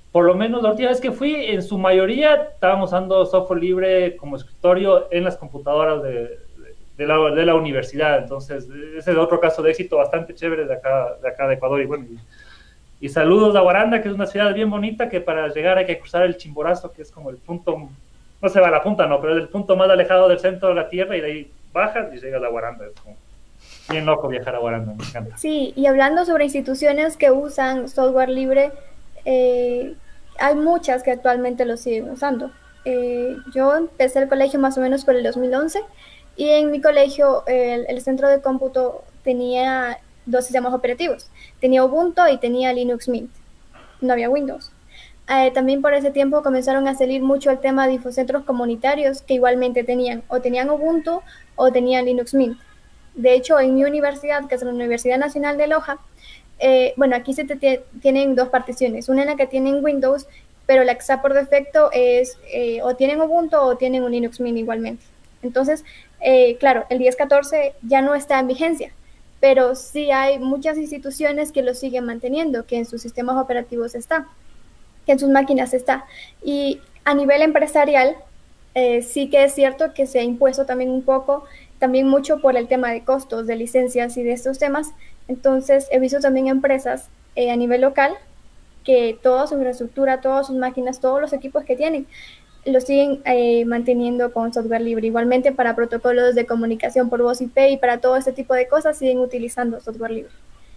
por lo menos la última vez que fui, en su mayoría estábamos usando software libre como escritorio en las computadoras de, de, la, de la universidad. Entonces, ese es otro caso de éxito bastante chévere de acá de, acá de Ecuador. Y bueno, y, y saludos a Guaranda, que es una ciudad bien bonita, que para llegar hay que cruzar el Chimborazo, que es como el punto, no se va a la punta, no, pero es el punto más alejado del centro de la Tierra, y de ahí bajas y llegas a Guaranda. Es como bien loco viajar a Guaranda, me encanta. Sí, y hablando sobre instituciones que usan software libre, eh, hay muchas que actualmente lo siguen usando. Eh, yo empecé el colegio más o menos por el dos mil once y en mi colegio el, el centro de cómputo tenía dos sistemas operativos. Tenía Ubuntu y tenía Linux Mint. No había Windows. Eh, también por ese tiempo comenzaron a salir mucho el tema de infocentros comunitarios que igualmente tenían o tenían Ubuntu o tenían Linux Mint. De hecho, en mi universidad, que es la Universidad Nacional de Loja, eh, bueno, aquí se te tienen dos particiones, una en la que tienen Windows, pero la que está por defecto es eh, o tienen Ubuntu o tienen un Linux Mint igualmente. Entonces, eh, claro, el diez catorce ya no está en vigencia, pero sí hay muchas instituciones que lo siguen manteniendo, que en sus sistemas operativos está, que en sus máquinas está. Y a nivel empresarial, eh, sí que es cierto que se ha impuesto también un poco, también mucho por el tema de costos, de licencias y de estos temas. Entonces, he visto también empresas eh, a nivel local que toda su infraestructura, todas sus máquinas, todos los equipos que tienen, lo siguen eh, manteniendo con software libre. Igualmente para protocolos de comunicación por voz I P y para todo este tipo de cosas siguen utilizando software libre.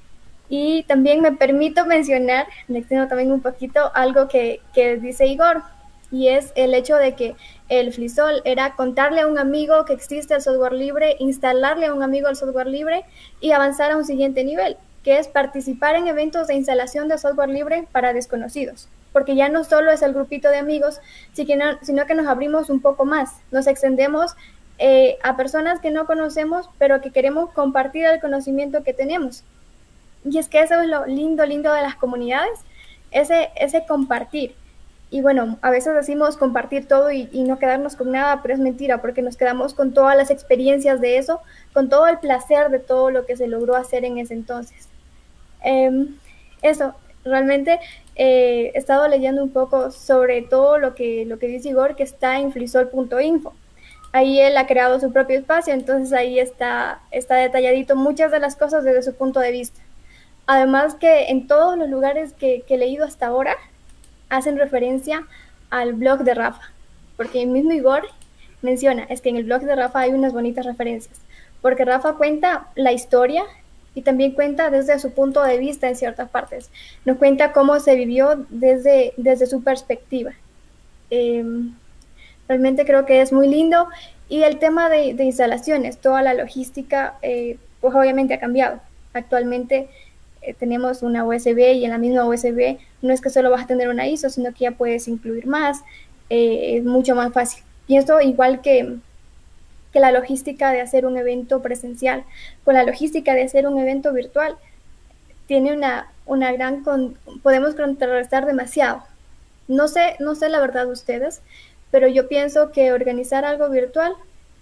Y también me permito mencionar, me extiendo también un poquito, algo que, que dice Igor, y es el hecho de que el FLISOL era contarle a un amigo que existe el software libre, instalarle a un amigo el software libre y avanzar a un siguiente nivel, que es participar en eventos de instalación de software libre para desconocidos, porque ya no solo es el grupito de amigos, sino que nos abrimos un poco más, nos extendemos eh, a personas que no conocemos, pero que queremos compartir el conocimiento que tenemos. Y es que eso es lo lindo, lindo de las comunidades, ese, ese compartir. Y bueno, a veces decimos compartir todo y, y no quedarnos con nada, pero es mentira, porque nos quedamos con todas las experiencias de eso, con todo el placer de todo lo que se logró hacer en ese entonces. Eh, eso, realmente eh, he estado leyendo un poco sobre todo lo que, lo que dice Igor, que está en flisol punto info. Ahí él ha creado su propio espacio, entonces ahí está, está detalladito muchas de las cosas desde su punto de vista. Además que en todos los lugares que, que he leído hasta ahora, hacen referencia al blog de Rafa, porque el mismo Igor menciona, es que en el blog de Rafa hay unas bonitas referencias, porque Rafa cuenta la historia y también cuenta desde su punto de vista en ciertas partes, nos cuenta cómo se vivió desde, desde su perspectiva. Eh, realmente creo que es muy lindo, y el tema de, de instalaciones, toda la logística, eh, pues obviamente ha cambiado. Actualmente eh, tenemos una U S B y en la misma U S B no es que solo vas a tener una I S O, sino que ya puedes incluir más, eh, es mucho más fácil. Pienso igual que, que la logística de hacer un evento presencial, con la logística de hacer un evento virtual, tiene una, una gran, con, podemos contrarrestar demasiado. No sé, no sé la verdad de ustedes, pero yo pienso que organizar algo virtual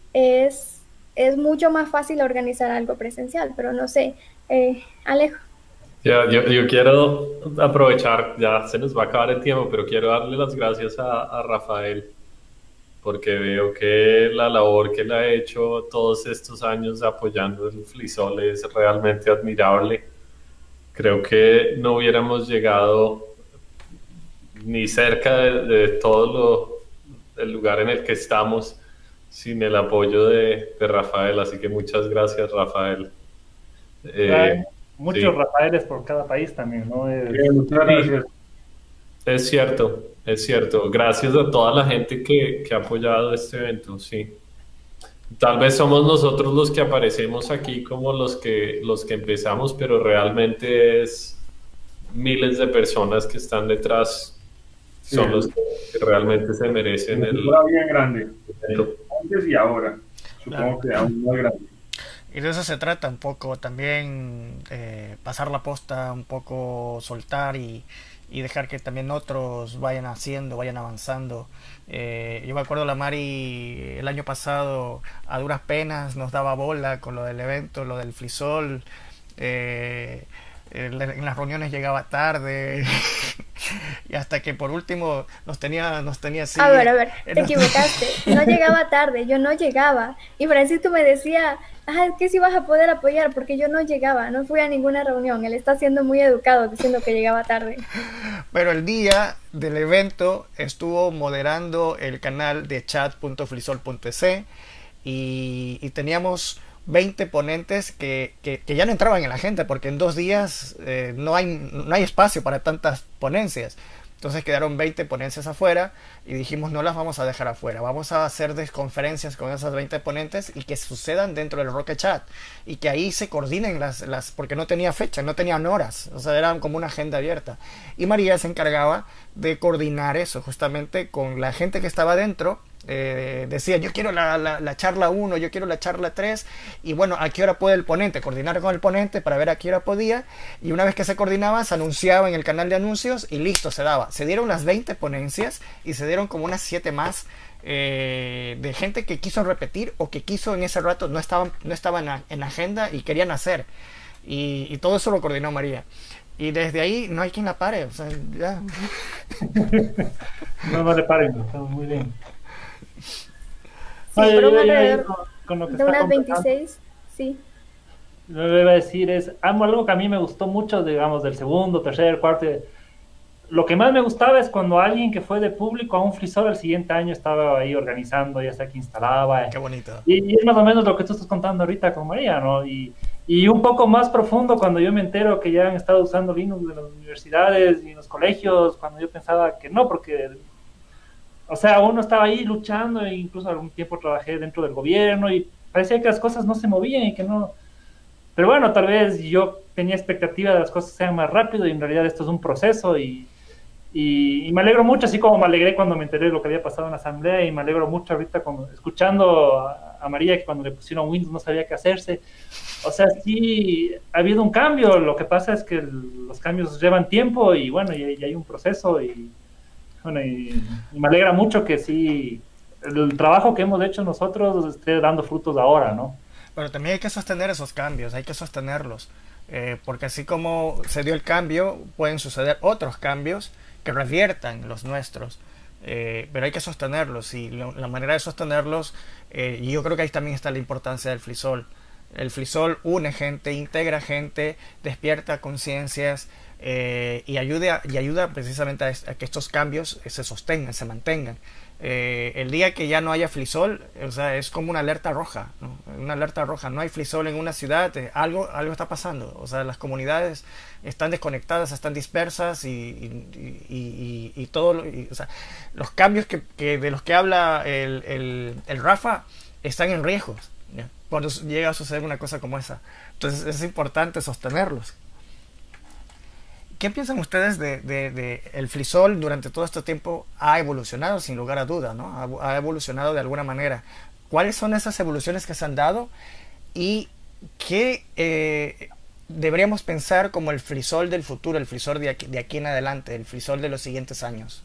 es, es mucho más fácil organizar algo presencial, pero no sé, eh, Alejo. Ya, yo, yo quiero aprovechar, ya se nos va a acabar el tiempo, pero quiero darle las gracias a, a Rafael, porque veo que la labor que él ha hecho todos estos años apoyando el FLISOL es realmente admirable. Creo que no hubiéramos llegado ni cerca de, de todo lo, el lugar en el que estamos sin el apoyo de, de Rafael, así que muchas gracias, Rafael. Eh, muchos sí. Rafaeles por cada país también, ¿no? Es, eh, muchas gracias. Es cierto, es cierto. Gracias a toda la gente que, que ha apoyado este evento, sí. Tal vez somos nosotros los que aparecemos aquí como los que, los que empezamos, pero realmente es miles de personas que están detrás, son sí. los que realmente se merecen el... bien grande, antes y ahora, supongo claro. que aún más grande. Y de eso se trata un poco, también eh, pasar la posta, un poco soltar y, y dejar que también otros vayan haciendo, vayan avanzando. Eh, yo me acuerdo la Mari el año pasado a duras penas nos daba bola con lo del evento, lo del FLISOL. Eh, en las reuniones llegaba tarde y hasta que por último nos tenía, nos tenía así. A ver, a ver, te nos... equivocaste. No llegaba tarde, yo no llegaba. Y Francisco me decía, ah, es que sí vas a poder apoyar porque yo no llegaba, no fui a ninguna reunión. Él está siendo muy educado diciendo que llegaba tarde. Pero el día del evento estuvo moderando el canal de chat punto flisol punto e c y, y teníamos veinte ponentes que, que, que ya no entraban en la agenda porque en dos días eh, no, hay, no hay espacio para tantas ponencias. Entonces quedaron veinte ponencias afuera y dijimos no las vamos a dejar afuera, vamos a hacer conferencias con esas veinte ponentes y que sucedan dentro del Rocket Chat y que ahí se coordinen las, las porque no tenía fecha, no tenían horas, o sea, eran como una agenda abierta. Y María se encargaba de coordinar eso justamente con la gente que estaba dentro. Eh, decía yo quiero la, la, la charla uno, yo quiero la charla tres y bueno, a qué hora puede el ponente, coordinar con el ponente para ver a qué hora podía y una vez que se coordinaba se anunciaba en el canal de anuncios y listo, se daba, se dieron las veinte ponencias y se dieron como unas siete más eh, de gente que quiso repetir o que quiso en ese rato no estaban, no estaban en, en agenda y querían hacer y, y todo eso lo coordinó María. Y desde ahí no hay quien la pare, o sea, ya. No, no le paren, estamos muy bien. Sí, Oye, fueron yo- yo- yo alrededor con- con lo que de está unas comentando, veintiséis, sí. Lo que iba a decir es, amo algo que a mí me gustó mucho, digamos, del segundo, tercer, cuarto. Lo que más me gustaba es cuando alguien que fue de público a un frisol el siguiente año estaba ahí organizando, ya sea que instalaba. Qué bonito. Y, y es más o menos lo que tú estás contando ahorita con María, ¿no? Y, y un poco más profundo cuando yo me entero que ya han estado usando Linux en las universidades y en los colegios, cuando yo pensaba que no, porque, o sea, uno estaba ahí luchando e incluso algún tiempo trabajé dentro del gobierno y parecía que las cosas no se movían y que no... Pero bueno, tal vez yo tenía expectativa de que las cosas sean más rápido y en realidad esto es un proceso y, y, y me alegro mucho, así como me alegré cuando me enteré de lo que había pasado en la asamblea y me alegro mucho ahorita cuando, escuchando a, a María que cuando le pusieron Windows no sabía qué hacerse. O sea, sí ha habido un cambio, lo que pasa es que el, los cambios llevan tiempo y bueno, y, y hay un proceso y, bueno, y, y me alegra mucho que sí, el trabajo que hemos hecho nosotros esté dando frutos ahora, ¿no? Pero también hay que sostener esos cambios, hay que sostenerlos, eh, porque así como se dio el cambio, pueden suceder otros cambios que reviertan los nuestros, eh, pero hay que sostenerlos y lo, la manera de sostenerlos, eh, y yo creo que ahí también está la importancia del Flisol. El Flisol une gente, integra gente, despierta conciencias eh, y, ayuda, y ayuda precisamente a, a que estos cambios se sostengan, se mantengan. Eh, el día que ya no haya Flisol, o sea, es como una alerta roja, ¿no? Una alerta roja, no hay Flisol en una ciudad, eh, algo, algo está pasando, o sea, las comunidades están desconectadas, están dispersas y, y, y, y, y todo, y, o sea, los cambios que, que de los que habla el, el, el Rafa están en riesgo, ¿ya? Cuando llega a suceder una cosa como esa, entonces es importante sostenerlos. ¿Qué piensan ustedes de, de, de el Flisol durante todo este tiempo ha evolucionado sin lugar a duda, ¿no? Ha, ha evolucionado de alguna manera. ¿Cuáles son esas evoluciones que se han dado y qué eh, deberíamos pensar como el Flisol del futuro, el Flisol de aquí, de aquí en adelante, el Flisol de los siguientes años?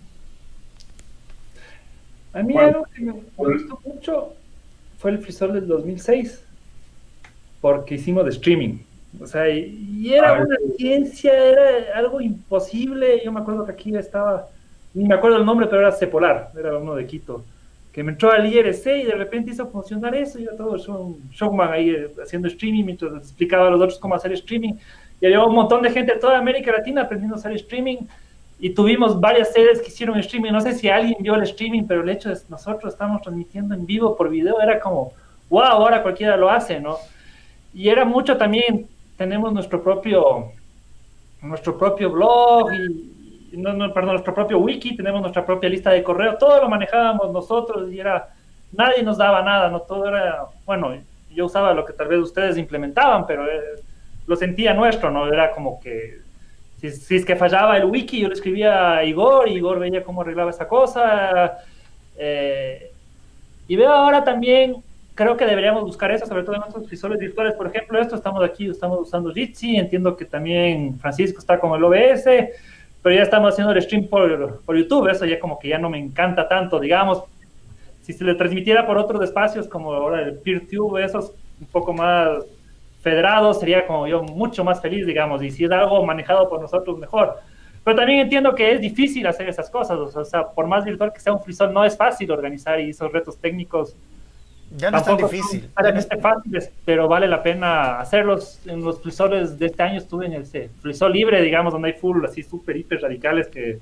A mí Bueno, algo que me gustó mucho fue el Frisol del dos mil seis, porque hicimos de streaming. O sea, y, y era Ah, una ciencia, era algo imposible. Yo me acuerdo que aquí estaba, ni me acuerdo el nombre, pero era Cepolar, era uno de Quito, que me entró al I R C y de repente hizo funcionar eso. Y yo todo un showman ahí eh, haciendo streaming mientras les explicaba a los otros cómo hacer streaming. Y había un montón de gente de toda América Latina aprendiendo a hacer streaming. Y tuvimos varias sedes que hicieron streaming. No sé si alguien vio el streaming, pero el hecho de nosotros estamos transmitiendo en vivo por video era como, wow, ahora cualquiera lo hace, ¿no? Y era mucho también, tenemos nuestro propio, nuestro propio blog, y, y no, no, perdón, nuestro propio wiki, tenemos nuestra propia lista de correo, todo lo manejábamos nosotros y era, nadie nos daba nada, ¿no? Todo era, bueno, yo usaba lo que tal vez ustedes implementaban, pero eh, lo sentía nuestro, ¿no? Era como que Si, si es que fallaba el wiki, yo le escribía a Igor, y Igor veía cómo arreglaba esa cosa. Eh, y veo ahora también, creo que deberíamos buscar eso, sobre todo en nuestros frisoles virtuales. Por ejemplo, esto, estamos aquí, estamos usando Jitsi, entiendo que también Francisco está con el O B S, pero ya estamos haciendo el stream por, por YouTube, eso ya como que ya no me encanta tanto, digamos. Si se le transmitiera por otros espacios, como ahora el PeerTube, eso es un poco más federado, sería como yo mucho más feliz, digamos, y si es algo manejado por nosotros, mejor. Pero también entiendo que es difícil hacer esas cosas, o sea, por más virtual que sea un FreeSol, no es fácil organizar y esos retos técnicos ya no es tan tampoco difícil. son necesariamente fáciles, pero vale la pena hacerlos. En los FreeSoles de este año estuve en el FreeSol libre, digamos, donde hay full, así súper, hiper radicales, que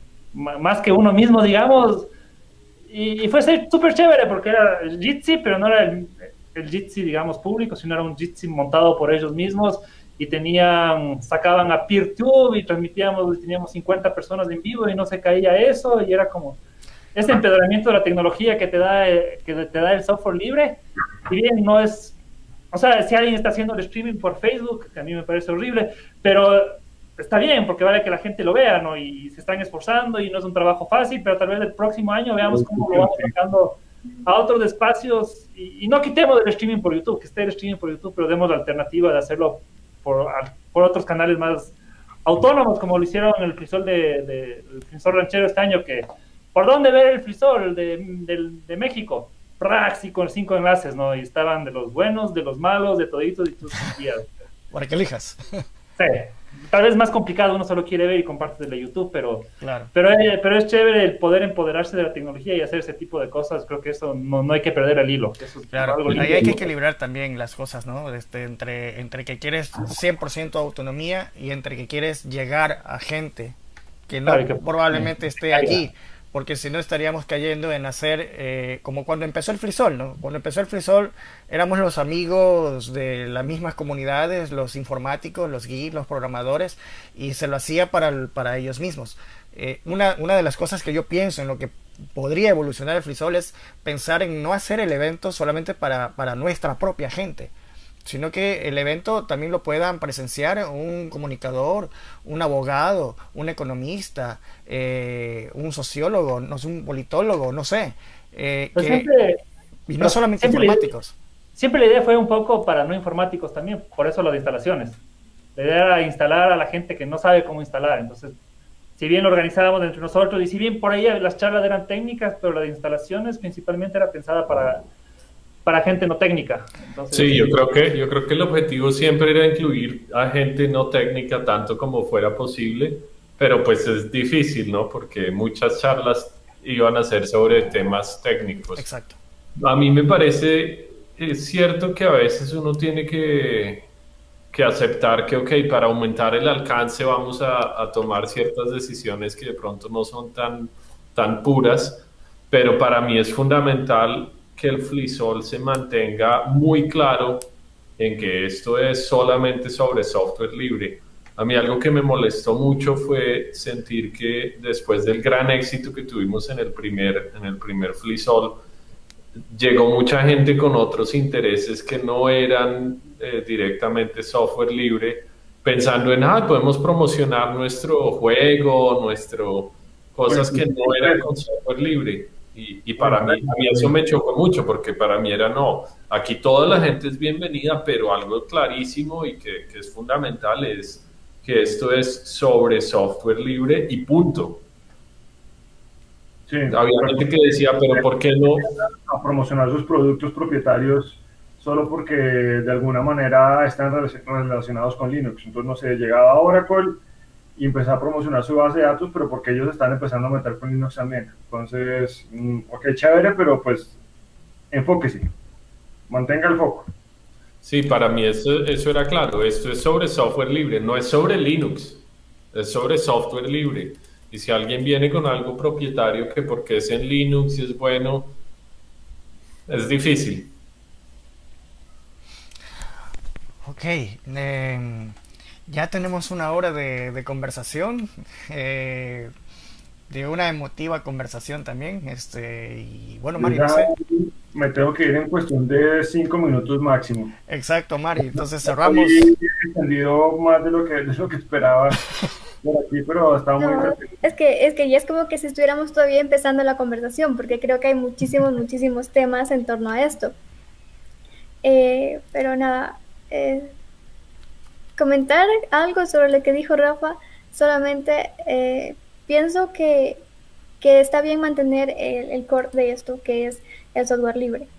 más que uno mismo, digamos, y, y fue súper chévere, porque era el Jitsi, pero no era el, el Jitsi, digamos, público, sino era un Jitsi montado por ellos mismos, y tenían, sacaban a PeerTube, y transmitíamos, y teníamos cincuenta personas en vivo, y no se caía eso, y era como ese empedramiento de la tecnología que te da, que te da el software libre, y bien, no es, o sea, si alguien está haciendo el streaming por Facebook, que a mí me parece horrible, pero está bien, porque vale que la gente lo vea, ¿no? Y se están esforzando y no es un trabajo fácil, pero tal vez el próximo año veamos cómo lo vamos sacando a otros espacios, y, y no quitemos el streaming por YouTube, que esté el streaming por YouTube, pero demos la alternativa de hacerlo por, por otros canales más autónomos, como lo hicieron en el FreeSol de, de, el FreeSol ranchero este año, que ¿por dónde ver el FreeSol de, de, de México? Praxi con cinco enlaces, ¿no? Y estaban de los buenos, de los malos, de toditos y tus días. Para que elijas. Sí. Tal vez más complicado, uno solo quiere ver y comparte de YouTube, pero, claro. pero, pero es chévere el poder empoderarse de la tecnología y hacer ese tipo de cosas. Creo que eso no, no hay que perder el hilo. Eso es claro, algo ahí hay que equilibrar también las cosas, ¿no? Este, entre, entre que quieres cien por ciento autonomía y entre que quieres llegar a gente que no claro, que, probablemente esté allí. Porque si no estaríamos cayendo en hacer eh, como cuando empezó el FreeSol, ¿no? Cuando empezó el FreeSol éramos los amigos de las mismas comunidades, los informáticos, los geeks, los programadores, y se lo hacía para, el, para ellos mismos. Eh, una, una de las cosas que yo pienso en lo que podría evolucionar el FreeSol es pensar en no hacer el evento solamente para, para nuestra propia gente, sino que el evento también lo puedan presenciar un comunicador, un abogado, un economista, eh, un sociólogo, no sé, un politólogo, no sé. Eh, pues que, siempre, y no solamente siempre informáticos. La, siempre la idea fue un poco para no informáticos también, por eso lo de instalaciones. La idea era instalar a la gente que no sabe cómo instalar, entonces, si bien lo organizábamos entre nosotros, y si bien por ahí las charlas eran técnicas, pero la de instalaciones principalmente era pensada para... para gente no técnica. Entonces, sí, yo creo que yo creo que el objetivo siempre era incluir a gente no técnica tanto como fuera posible, pero pues es difícil, ¿no? Porque muchas charlas iban a ser sobre temas técnicos. Exacto. A mí me parece, es cierto que a veces uno tiene que, que aceptar que, ok, para aumentar el alcance vamos a, a tomar ciertas decisiones que de pronto no son tan, tan puras, pero para mí es fundamental que el FreeSol se mantenga muy claro en que esto es solamente sobre software libre. A mí algo que me molestó mucho fue sentir que después del gran éxito que tuvimos en el primer, en el primer FreeSol, llegó mucha gente con otros intereses que no eran eh, directamente software libre, pensando en, ah, podemos promocionar nuestro juego, nuestro cosas que no eran con software libre. Y, y para mí, a mí eso me chocó mucho, porque para mí era no, aquí toda la gente es bienvenida, pero algo clarísimo y que, que es fundamental es que esto es sobre software libre y punto. Sí, había gente que decía, pero ¿por qué no? A promocionar sus productos propietarios solo porque de alguna manera están relacionados con Linux. Entonces, no sé, llegaba a Oracle y empezar a promocionar su base de datos, pero porque ellos están empezando a meter con Linux también. Entonces, ok, chévere, pero pues enfóquese, mantenga el foco. Sí, para mí eso, eso era claro, esto es sobre software libre, no es sobre Linux, es sobre software libre. Y si alguien viene con algo propietario que porque es en Linux y es bueno, es difícil. Ok, eh... ya tenemos una hora de, de conversación, eh, de una emotiva conversación también. Este, y bueno, Mari, no sé. Me tengo que ir en cuestión de cinco minutos máximo. Exacto, Mari. Entonces cerramos. He entendido más de lo que, de lo que esperaba por aquí, pero está muy no, es que es que ya es como que si estuviéramos todavía empezando la conversación, porque creo que hay muchísimos, muchísimos temas en torno a esto. Eh, pero nada. Eh, comentar algo sobre lo que dijo Rafa, solamente eh, pienso que, que está bien mantener el, el core de esto, que es el software libre.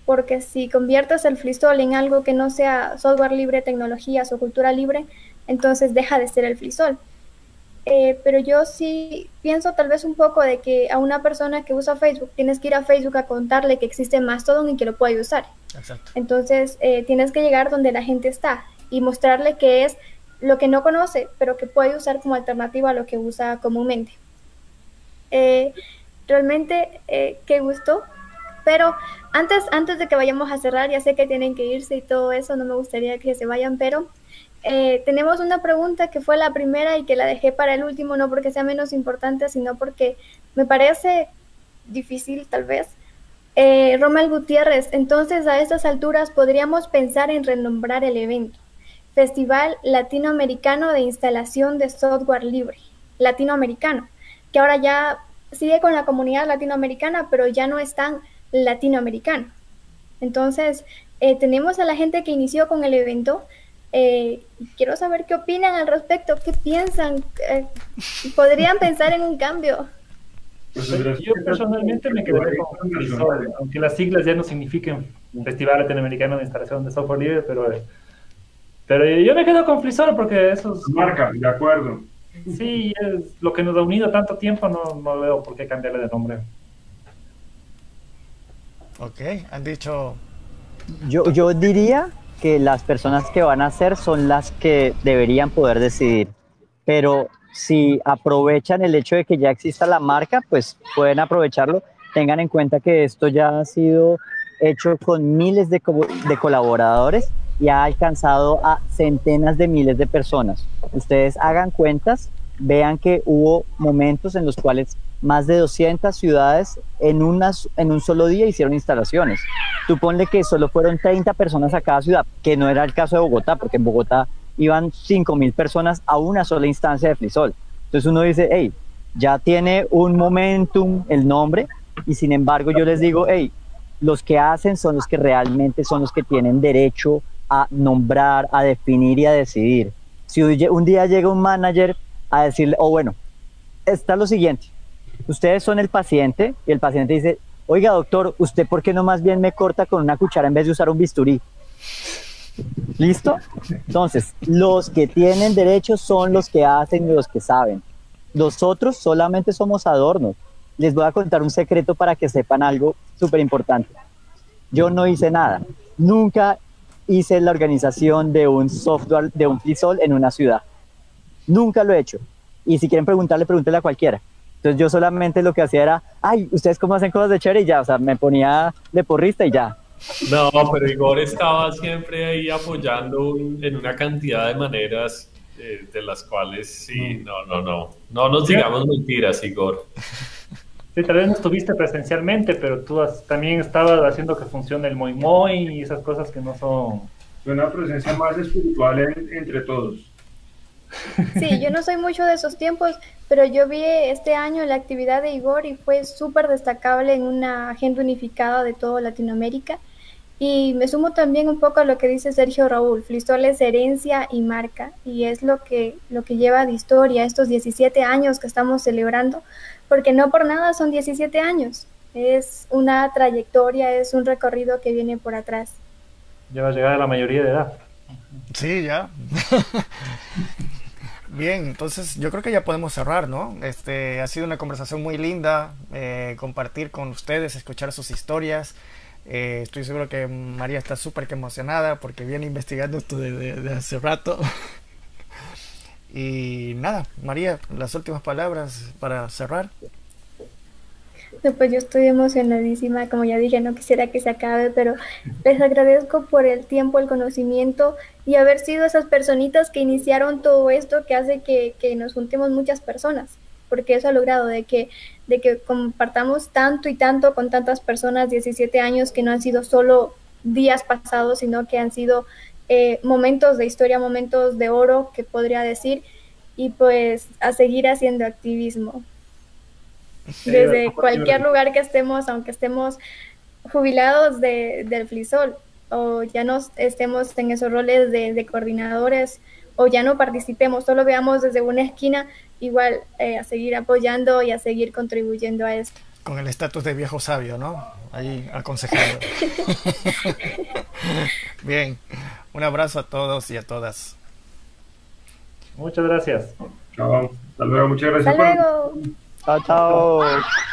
porque si conviertes el FLISOL en algo que no sea software libre, tecnologías o cultura libre, entonces deja de ser el FLISOL. Eh, pero yo sí pienso tal vez un poco de que a una persona que usa Facebook, tienes que ir a Facebook a contarle que existe Mastodon y que lo puede usar. Exacto. Entonces eh, tienes que llegar donde la gente está y mostrarle que es lo que no conoce, pero que puede usar como alternativa a lo que usa comúnmente. Eh, realmente, eh, qué gusto. Pero antes, antes de que vayamos a cerrar, ya sé que tienen que irse y todo eso, no me gustaría que se vayan, pero eh, tenemos una pregunta que fue la primera y que la dejé para el último, no porque sea menos importante, sino porque me parece difícil tal vez. Eh, Romel Gutiérrez, entonces a estas alturas podríamos pensar en renombrar el evento. Festival Latinoamericano de Instalación de Software Libre, latinoamericano, que ahora ya sigue con la comunidad latinoamericana, pero ya no es tan latinoamericano. Entonces, eh, tenemos a la gente que inició con el evento. Eh, quiero saber qué opinan al respecto, qué piensan, eh, podrían pensar en un cambio. Pues, Yo personalmente me quedaré con FLISOL, aunque las siglas ya no signifiquen Festival Latinoamericano de Instalación de Software Libre, pero, pero yo me quedo con FLISOL porque eso es... Marca, de acuerdo. Sí, es lo que nos ha unido tanto tiempo, no, no veo por qué cambiarle de nombre. Ok, han dicho... Yo, yo diría que las personas que van a hacer son las que deberían poder decidir, pero si aprovechan el hecho de que ya exista la marca, pues pueden aprovecharlo. Tengan en cuenta que esto ya ha sido hecho con miles de, co de colaboradores y ha alcanzado a centenas de miles de personas. Ustedes hagan cuentas, vean que hubo momentos en los cuales más de doscientas ciudades en, unas, en un solo día hicieron instalaciones. Tú ponle que solo fueron treinta personas a cada ciudad, que no era el caso de Bogotá, porque en Bogotá iban cinco mil personas a una sola instancia de FLISOL. Entonces uno dice, hey, ya tiene un momentum el nombre, y sin embargo yo les digo, hey, los que hacen son los que realmente son los que tienen derecho a nombrar, a definir y a decidir. Si un día llega un manager a decirle, oh bueno, está lo siguiente, ustedes son el paciente, y el paciente dice, oiga doctor, ¿usted por qué no más bien me corta con una cuchara en vez de usar un bisturí? ¿Listo? Entonces, los que tienen derechos son los que hacen y los que saben. Nosotros solamente somos adornos. Les voy a contar un secreto para que sepan algo súper importante. Yo no hice nada. Nunca hice la organización de un software, de un FLISOL en una ciudad. Nunca lo he hecho. Y si quieren preguntarle, pregúntenle a cualquiera. Entonces yo solamente lo que hacía era, ay, ¿ustedes cómo hacen cosas de chévere? Y ya, o sea, me ponía de porrista y ya. No, pero Igor estaba siempre ahí apoyando un, en una cantidad de maneras eh, de las cuales sí, no, no, no. No nos digamos mentiras, Igor. Sí, tal vez no estuviste presencialmente, pero tú has, también estabas haciendo que funcione el Moi Moi y esas cosas que no son... Una presencia más espiritual en, entre todos. Sí, yo no soy mucho de esos tiempos, pero yo vi este año la actividad de Igor y fue súper destacable en una agenda unificada de toda Latinoamérica. Y me sumo también un poco a lo que dice Sergio Raúl, FLISOL es herencia y marca, y es lo que, lo que lleva de historia estos diecisiete años que estamos celebrando, porque no por nada son diecisiete años, es una trayectoria, es un recorrido que viene por atrás. Ya va a llegar a la mayoría de edad. Sí, ya. Bien, entonces yo creo que ya podemos cerrar, ¿no? Este, ha sido una conversación muy linda, eh, compartir con ustedes, escuchar sus historias. Eh, estoy seguro que María está súper emocionada porque viene investigando esto de, de, de hace rato. Y nada, María, las últimas palabras para cerrar. No, pues yo estoy emocionadísima, como ya dije, no quisiera que se acabe, pero les agradezco por el tiempo, el conocimiento y haber sido esas personitas que iniciaron todo esto que hace que, que nos juntemos muchas personas, porque eso ha logrado de que, de que compartamos tanto y tanto con tantas personas, diecisiete años que no han sido solo días pasados, sino que han sido eh, momentos de historia, momentos de oro, que podría decir, y pues a seguir haciendo activismo. Desde cualquier lugar que estemos, aunque estemos jubilados de, del FLISOL, o ya no estemos en esos roles de, de coordinadores, o ya no participemos, solo veamos desde una esquina, igual eh, a seguir apoyando y a seguir contribuyendo a esto. con el estatus de viejo sabio, ¿no? Ahí aconsejando. Bien, un abrazo a todos y a todas. Muchas gracias. Chao. Hasta luego. Muchas gracias. Hasta por- luego. Chao, chao.